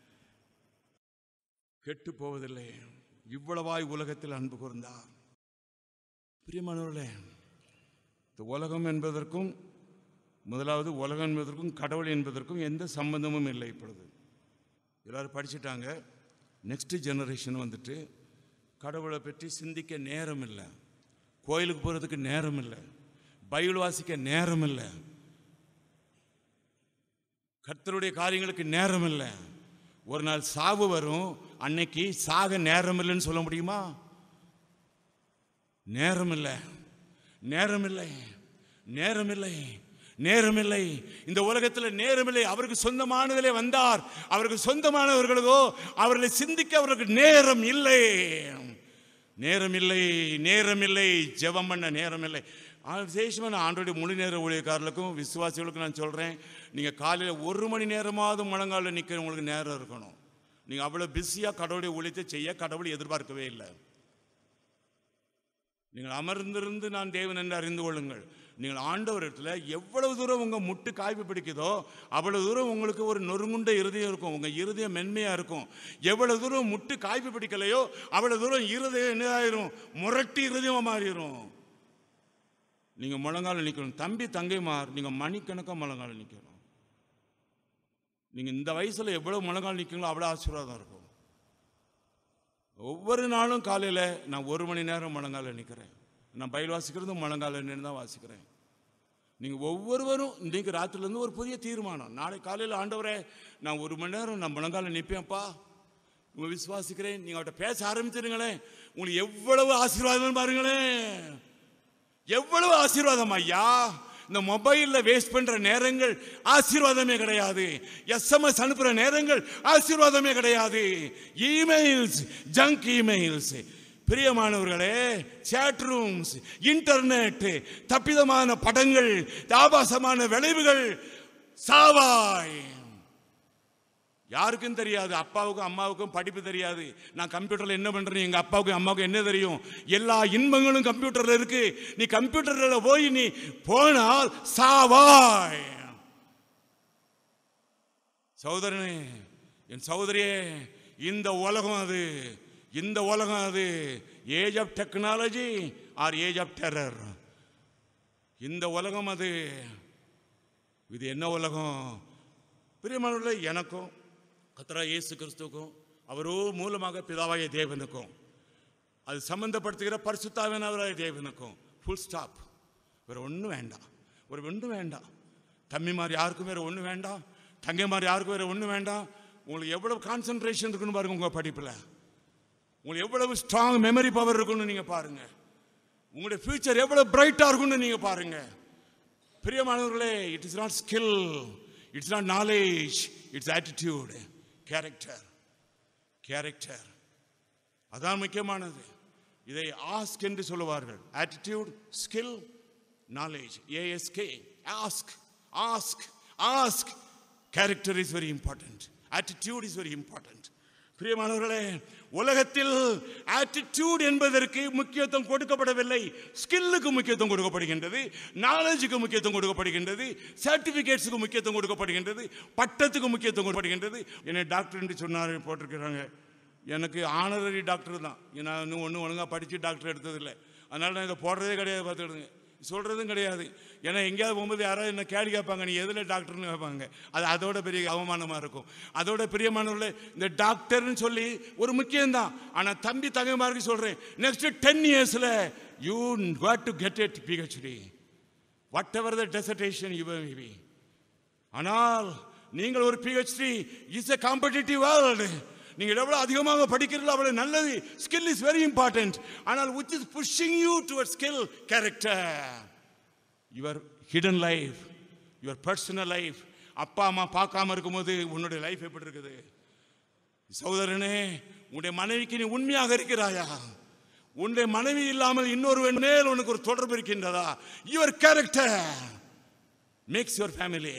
கெட்டு போவதில்லை. இவ்வளவாய் உலகத்தில் அன்பு கூர்ந்தார். பிரியமானவர்களே, இந்த உலகம் என்பதற்கும், முதலாவது உலகம் என்பதற்கும் கடவுள் என்பதற்கும் எந்த சம்பந்தமும் இல்லை. இப்பொழுது எல்லாரும் படிச்சுட்டாங்க. நெக்ஸ்ட் ஜெனரேஷன் வந்துட்டு கடவுளை பற்றி சிந்திக்க நேரம் இல்லை, கோயிலுக்கு போகிறதுக்கு நேரம் இல்லை, பைபிள் வாசிக்க நேரம் இல்லை, கர்த்தருடைய காரியங்களுக்கு நேரம் இல்லை. ஒரு நாள் சாவு வரும், அன்னைக்கு சாக நேரம் இல்லைன்னு சொல்ல முடியுமா? நேரம் இல்லை, நேரம் இல்லை, நேரம் இல்லை, நேரம் இல்லை. இந்த உலகத்தில் நேரம் இல்லை. அவருக்கு சொந்தமானதிலே வந்தார், அவருக்கு சொந்தமானவர்களுக்கோ அவர்களை சிந்திக்க அவருக்கு நேரம் இல்லை, நேரம் இல்லை, நேரம் இல்லை. ஜெபம் பண்ண நேரம் இல்லை. விசேஷமாக ஆண்டோடைய முழு நேர ஊழியக்காரர்களுக்கும் விசுவாசிகளுக்கும் நான் சொல்கிறேன், நீங்கள் காலையில் ஒரு மணி நேரமாவது முழங்காலில் நிற்கிற உங்களுக்கு நேரம் இருக்கணும். நீங்கள் அவ்வளோ பிஸியாக கடவுளுடைய ஊழியத்தை செய்ய கடவுளை எதிர்பார்க்கவே இல்லை. நீங்கள் அமர்ந்திருந்து நான் தேவன் என்று அறிந்து கொள்ளுங்கள். நீங்கள் ஆண்டவரிடத்தில் எவ்வளவு தூரம் உங்கள் முட்டு காய்வு பிடிக்குதோ அவ்வளவு தூரம் உங்களுக்கு ஒரு நொறுங்குண்ட இருதயம் இருக்கும், உங்கள் இருதயம் மென்மையாக இருக்கும். எவ்வளவு தூரம் முட்டு காய்வு பிடிக்கலையோ அவ்வளவு தூரம் இருதயம் என்ன ஆயிரும்? முரட்டி இருதயமாக மாறிடும். நீங்கள் முழங்கால நிற்கணும். தம்பி தங்கைமார், நீங்கள் மணிக்கணக்காக முழங்கால நிற்கணும். நீங்கள் இந்த வயசில் எவ்வளோ முழங்கால் நிற்கீங்களோ அவ்வளோ ஆசீர்வாதம் இருக்கும். ஒவ்வொரு நாளும் காலையில் நான் ஒரு மணி நேரம் முழங்கால நிற்கிறேன். நான் பைபிள் வாசிக்கிறதும் முழங்கால நின்று தான் வாசிக்கிறேன். நீங்கள் ஒவ்வொருவரும் இன்றைக்கு ராத்திரிலேருந்து ஒரு புதிய தீர்மானம். நாளை காலையில் ஆண்டவரே நான் ஒரு மணி நேரம் நான் முழங்கால நிற்பேன்ப்பா, உங்களை விசுவாசிக்கிறேன். நீங்கள் அவர்கிட்ட பேச ஆரம்பிச்சிருங்களேன், உங்களுக்கு எவ்வளவு ஆசீர்வாதம் பாருங்களேன், எவ்வளவு ஆசீர்வாதம் ஐயா. இந்த மொபைலில் வேஸ்ட் பண்ணுற நேரங்கள் ஆசீர்வாதமே கிடையாது. எஸ்எம்எஸ் அனுப்புகிற நேரங்கள் ஆசீர்வாதமே கிடையாது. இமெயில்ஸ், ஜங்க் இமெயில்ஸ், பிரியமானவர்களே, சேட் ரூம்ஸ், இன்டர்நெட், தப்பிதமான படங்கள், ஆபாசமான விளைவுகள், சாவாய். யாருக்கும் தெரியாது. அப்பாவுக்கும் அம்மாவுக்கும் படிப்பு தெரியாது. நான் கம்ப்யூட்டர்ல என்ன பண்றேன், எங்க அப்பாவுக்கும் அம்மாவுக்கும் என்ன தெரியும்? எல்லா இன்பங்களும் கம்ப்யூட்டர்ல இருக்கு. நீ கம்ப்யூட்டர்ல போய் நீ போனால் சாவாய். சகோதரனே, என் சகோதரியே, இந்த உலகம் அது, இந்த உலகம் அது age of technology or age of terror. இந்த உலகம் அது. இது என்ன உலகம்? பிரியமானவர்களே, எனக்கும் கர்த்தராகிய இயேசு கிறிஸ்துவுக்கும் அவரோ மூலமாக பிதாவாகிய தேவனுக்கும் அது சம்பந்தப்படுத்துகிற பரிசுத்தாவியானவராகிய தேவனுக்கும் ஃபுல் ஸ்டாப். வேற ஒன்றும் வேண்டாம். ஒரு ஒன்றும் வேண்டாம். தம்பி மாதிரி யாருக்கும் வேற ஒன்றும் வேண்டாம். தங்கை மாதிரி யாருக்கும் வேற ஒன்றும் வேண்டாம். உங்களுக்கு எவ்வளவு கான்சன்ட்ரேஷன் இருக்குன்னு பாருங்க. உங்க படிப்புல உங்களுக்கு எவ்வளவு ஸ்ட்ராங் மெமரி பவர் இருக்குன்னு நீங்க பாருங்க. உங்களுடைய ஃபியூச்சர் எவ்வளவு பிரைட்டா இருக்குன்னு நீங்க பாருங்க. பிரியமானவர்களே, it is not skill, it's not knowledge, it's attitude, character. Character அதான் முக்கியமானது. இதை ஆஸ்க் என்று சொல்லுவார்கள். Attitude, skill, knowledge. A S K, ask, ask, ask. Character is very important. Attitude is very important. பிரியமானவர்களே, உலகத்தில் ஆட்டிடியூட் என்பதற்கு முக்கியத்துவம் கொடுக்கப்படவில்லை. ஸ்கில்லுக்கு முக்கியத்துவம் கொடுக்கப்படுகின்றது, நாலேஜுக்கு முக்கியத்துவம் கொடுக்கப்படுகின்றது, சர்டிபிகேட்ஸுக்கு முக்கியத்துவம் கொடுக்கப்படுகின்றது, பட்டத்துக்கு முக்கியத்துவம் கொடுக்கப்படுகின்றது. என்னை டாக்டர் என்று சொன்னார் போட்டிருக்கிறாங்க. எனக்கு ஆனரரி டாக்டர் தான். நான் இன்னும் ஒன்றும் ஒழுங்காக படித்து டாக்டர் எடுத்ததில்லை. அதனால் நான் இதை போடுறதே கிடையாது. பார்த்துக்கிடுங்க, சொல்கிறதும் கிடையாது. ஏன்னா எங்கேயாவது போகும்போது யாராவது என்ன கேள்வி கேட்பாங்க, நீ எதில் டாக்டர்னு கேட்பாங்க. அது அதோட பெரிய அவமானமாக இருக்கும். அதோட பிரியமானவர்களே, இந்த டாக்டர்னு சொல்லி ஒரு முக்கியம்தான். ஆனால் தம்பி தங்கமாருக்கு சொல்கிறேன், நெக்ஸ்ட் டென் இயர்ஸில் you got to get it PhD whatever the dissertation you may be. ஆனால் நீங்கள் ஒரு PhD is a competitive world. நீங்கள் எவ்வளோ அதிகமாக படிக்கிறீங்களோ அவ்வளோ நல்லது. Skill is very important. ஆனால் which is pushing you towards skill, character, your hidden life, your personal life. அப்பா அம்மா பார்க்காம இருக்கும்போது உன்னுடைய லைஃப் எப்படி இருக்குது? சகோதரனே, உன்னுடைய மனைவிக்கு நீ உண்மையாக இருக்கிறாயா? உன்னுடைய மனைவி இல்லாமல் இன்னொரு மேல் உனக்கு ஒரு தொடர்பு இருக்கின்றதா? your character makes your family.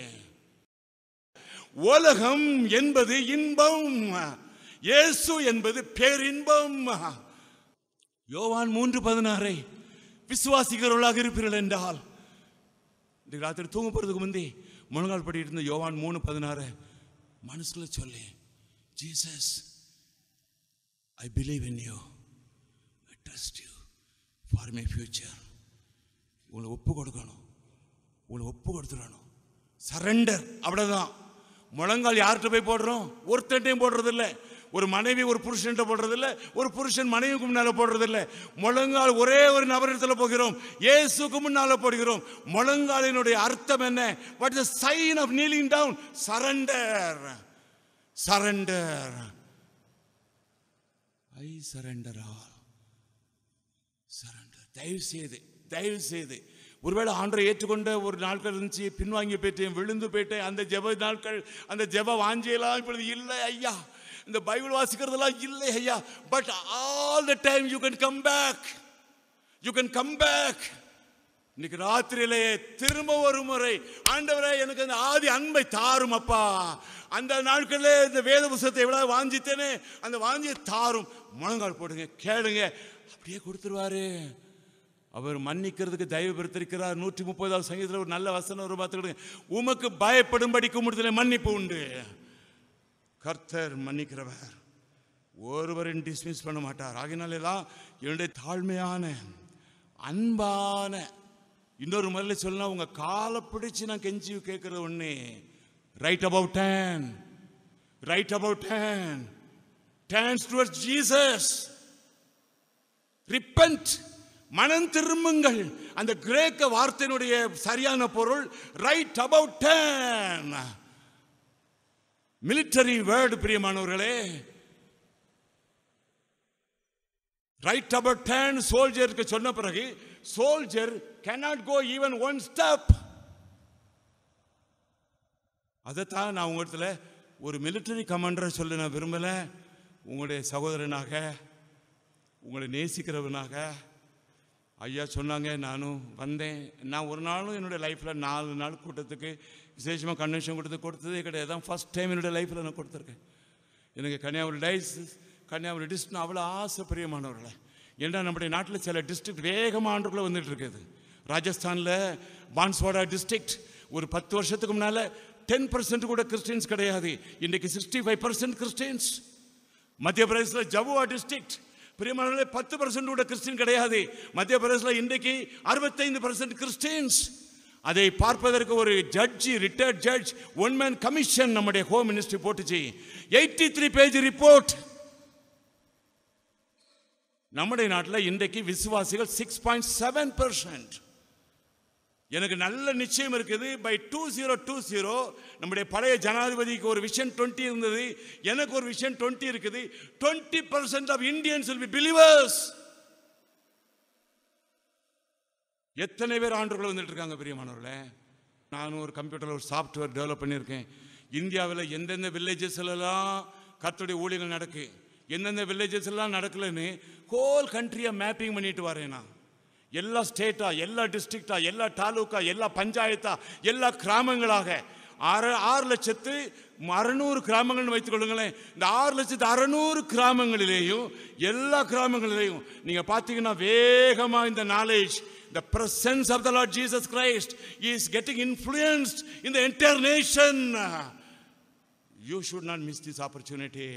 உலகம் என்பது இன்பம், இயேசு என்பது பேரின்பம். யோவான் மூன்று பதினாறை விசுவாசிக்கிறவர்களாக இருப்பீர்கள் என்றால், இன்றைக்கு ராத்திரி தூங்க போறதுக்கு முந்தி முழங்கால் படிட்டு இருந்த யோவான் மூணு பதினாறு மனசுல சொல்லி, Jesus, I believe in you, I trust you for my future. உங்களை ஒப்பு கொடுக்கணும், உங்களை ஒப்பு கொடுத்துடணும். சரண்டர். அவ்வளவுதான். முழங்கால் யார்கிட்ட போய் போடுறோம்? ஒருத்தட்டையும் போடுறது இல்லை. ஒரு மனைவி ஒரு புருஷன் போடுறது இல்லை, ஒரு புருஷன் மனைவிக்கு முன்னால போடுறது இல்லை. முழங்கால் ஒரே ஒரு நபரிடத்தில் போகிறோம், இயேசுக்கு முன்னால போடுகிறோம். முழங்காலினுடைய அர்த்தம் என்ன? What is the sign of kneeling down? Surrender. Surrender. I surrender all. Surrender. தயவு செய்து, தயவு செய்து, ஒருவேளை ஆண்டரை ஏற்றுக்கொண்ட ஒரு நாட்கள் இருந்துச்சு, பின்வாங்கி போயிட்டேன், விழுந்து போயிட்டேன். அந்த ஜெப நாட்கள், அந்த ஜெப வாஞ்சியெல்லாம் இப்பொழுது இல்லை ஐயா. இந்த பைபிள் வாசிக்கிறதெல்லாம் இல்லை ஐயா. But all the time you can come back, you can come back. இன்னைக்கு ராத்திரியிலே திரும்ப ஒரு முறை, ஆண்டவரே எனக்கு அந்த ஆதி அன்பை தாரும் அப்பா. அந்த நாட்களிலே இந்த வேத புத்தகத்தை எவ்வளவு வாஞ்சித்தேனே, அந்த வாஞ்சியை தாரும். முழங்கால் போடுங்க, கேளுங்க, அப்படியே கொடுத்துருவாரு. அவர் மன்னிக்கிறதுக்கு தயவு பெற்றிருக்கிறார். நூற்றி முப்பதாவது சங்கீதத்தில் ஒரு நல்ல வசனம் ஒரு பார்த்துக்கிடுங்க, உமக்கு பயப்படும்படி கும்பிடுதலே மன்னிப்பு உண்டு. கர்த்தர் மன்னிக்கிறவர், ஒருவரின் டிஸ்மிஸ் பண்ண மாட்டார். ஆகினாலாம் என்னுடைய தாழ்மையான அன்பான, இன்னொரு முறையில் சொல்லலாம், உங்க காலை பிடிச்சு நான் கெஞ்சி கேட்கறது ஒண்ணு, right about turn, right about turn, turns towards Jesus, repent, மனம் திரும்புங்கள். அந்த கிரேக்க வார்த்தையினுடைய சரியான பொருள் right about turn. Military word பிரியமானவர்களே. ரைட் அபவுட் டேன் சோல்ஜருக்கு சொன்ன பிறகு, soldier cannot go even one step. அதைத்தான் நான் உங்களிடத்துல ஒரு மிலிட்டரி கமாண்டரை சொல்ல நான் விரும்பல. உங்களுடைய சகோதரனாக, உங்களை நேசிக்கிறவனாக ஐயா சொன்னாங்க. நானும் வந்தேன். நான் ஒரு நாளும் என்னுடைய லைஃப்பில் நாலு நாள் கூட்டத்துக்கு விசேஷமாக கன்வென்ஷன் கொடுத்து கொடுத்ததே கிடையாது. தான் ஃபஸ்ட் டைம் என்னுடைய லைஃப்பில் நான் கொடுத்துருக்கேன். எனக்கு கன்னியாகுமரி டைஸ் கன்னியாகுமரி டிஸ்ட்ரிக்ட் அவ்வளோ ஆசை பிரியமானவர்களை. ஏன்னா நம்முடைய நாட்டில் சில டிஸ்ட்ரிக்ட் வேகமாக ஆண்டுக்குள்ளே வந்துட்டு இருக்குது. ராஜஸ்தானில் பான்ஸ்வாடா டிஸ்ட்ரிக்ட் ஒரு பத்து வருஷத்துக்கு முன்னால் டென் பர்சன்ட் கூட கிறிஸ்டின்ஸ் கிடையாது. இன்றைக்கு சிக்ஸ்டி ஃபைவ் பர்சன்ட் கிறிஸ்டின்ஸ். மத்திய பிரதேசத்தில் ஜபுவா டிஸ்ட்ரிக்ட் பிரியமானவர்களே பத்து பர்சன்ட் கூட கிறிஸ்டின் கிடையாது. மத்திய பிரதேசத்தில் இன்றைக்கு அறுபத்தைந்து பர்சன்ட் கிறிஸ்டின்ஸ். அதை பார்ப்பதற்கு ஒரு judge, retired judge, one man commission நம்முடைய ஹோம் மினிஸ்ட்ரி போட்டுச்சு. Eighty three page report. நம்முடைய நாட்டில் இன்றைக்கு விசுவாசிகள் சிக்ஸ் பாயிண்ட் செவன் பர்சன்ட். எனக்கு நல்ல நிச்சயம் இருக்குது. By two zero two zero நம்முடைய பழைய ஜனாதிபதிக்கு ஒரு விஷன் டுவெண்ட்டி இருந்தது, எனக்கு ஒரு விஷன் டுவெண்ட்டி இருக்குது. Twenty percent of Indians will be believers. எத்தனை பேர் ஆண்டுகள் வந்துட்டு இருக்காங்க பிரியமானவர்களே. நானும் ஒரு கம்ப்யூட்டரில் ஒரு சாஃப்ட்வேர் டெவலப் பண்ணியிருக்கேன். இந்தியாவில் எந்தெந்த வில்லேஜஸ்லாம் கர்த்தருடைய ஊழியர்கள் நடக்கு, எந்தெந்த வில்லேஜஸ் எல்லாம் நடக்கலன்னு ஹோல் கண்ட்ரியை மேப்பிங் பண்ணிட்டு வரேன் நான். எல்லா ஸ்டேட்டா, எல்லா டிஸ்ட்ரிக்டா, எல்லா தாலுக்கா, எல்லா பஞ்சாயத்தா, எல்லா கிராமங்களாக ஆறு ஆறு லட்சத்து அறுநூறு கிராமங்கள் வைத்துக் கொள்ளுங்களேன். இந்த ஆறு லட்சத்து அறுநூறு கிராமங்களிலேயும் எல்லா கிராமங்களிலேயும் நீங்க பார்த்தீங்கன்னா வேகமா இந்த knowledge, the presence of the Lord Jesus Christ is getting influenced in the entire nation. You should not miss this opportunity.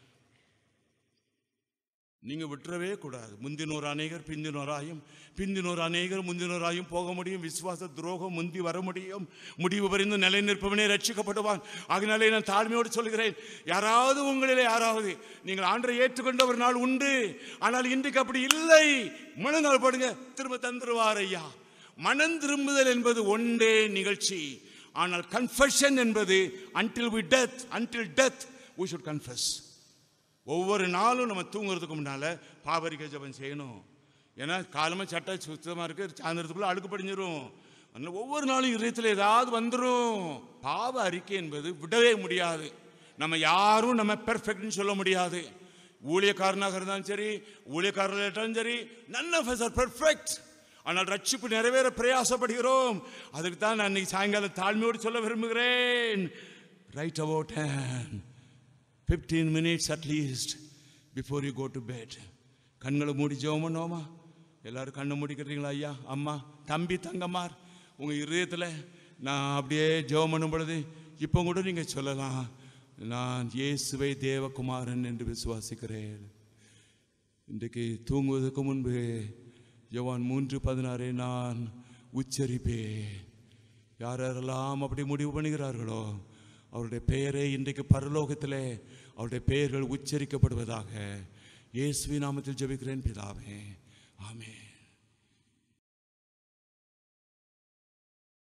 நீங்க விட்டுறவே கூடாது. முந்தினோர் அநேகர் பிந்தினோராயும், பிந்தினோர் அநேகர் முந்தினோராயும் போக முடியும். விசுவாச துரோகம் முந்தி வர முடியும். முடிவு பரிந்து நிலை நிற்பவனே ரட்சிக்கப்படுவான். ஆகினாலே நான் தாழ்மையோடு சொல்கிறேன், யாராவது உங்களிலே யாராவது நீங்கள் ஆண்டரை ஏற்றுக்கொண்ட ஒரு நாள் உண்டு. ஆனால் இன்றைக்கு அப்படி இல்லை. மனநாள் படுங்க, திரும்ப தந்துருவார் ஐயா. மனம் திரும்புதல் என்பது ஒன்றே நிகழ்ச்சி. ஆனால் கன்ஃபெஷன் என்பது until we death, until death we should confess. ஒவ்வொரு நாளும் நம்ம தூங்குறதுக்கு முன்னால பாவரிக்கை ஜெபம் செய்யணும். ஏன்னா காலமாக சட்டை சுத்தமாக இருக்கு, சாயந்தரத்துக்குள்ள அழுக்கு படிஞ்சிடும். அதனால் ஒவ்வொரு நாளும் இதயத்தில் ஏதாவது வந்துடும். பாவ அறிக்கை என்பது விடவே முடியாது. நம்ம யாரும் நம்ம பெர்ஃபெக்ட்னு சொல்ல முடியாது. ஊழியக்காரனாக இருந்தாலும் சரி, ஊழியக்காரர்கள் இருந்தாலும் சரி, none of us are perfect. ஆனால் ரட்சிப்பு நிறைவேற பிரயாசப்படுகிறோம். அதுக்கு தான் நான் இன்னைக்கு சாயங்காலம் தாழ்மையோடு சொல்ல விரும்புகிறேன். Right about fifteen minutes at least before you go to bed. கண்களை மூடி ஜெபம் பண்ணுவோமா? எல்லாரும் கண்ணை மூடிக்கிறீங்களா? ஐயா, அம்மா, தம்பி, தங்கம்மார், உங்கள் இதயத்தில் நான் அப்படியே ஜெபம் பண்ணும் பொழுது இப்போ கூட நீங்கள் சொல்லலாம், நான் இயேசுவை தேவகுமாரன் என்று விசுவாசிக்கிறேன். இன்றைக்கு தூங்குவதற்கு முன்பு யோவான் மூன்று பதினாறை நான் உச்சரிப்பேன். யார் யாரெல்லாம் அப்படி முடிவு பண்ணுகிறார்களோ அவருடைய பெயரை இன்றைக்கு பரலோகத்திலே அவருடைய பெயர்கள் உச்சரிக்கப்படுவதாக இயேசுவின் நாமத்தில் ஜெபிக்கிறேன் பிதாவே, ஆமென்.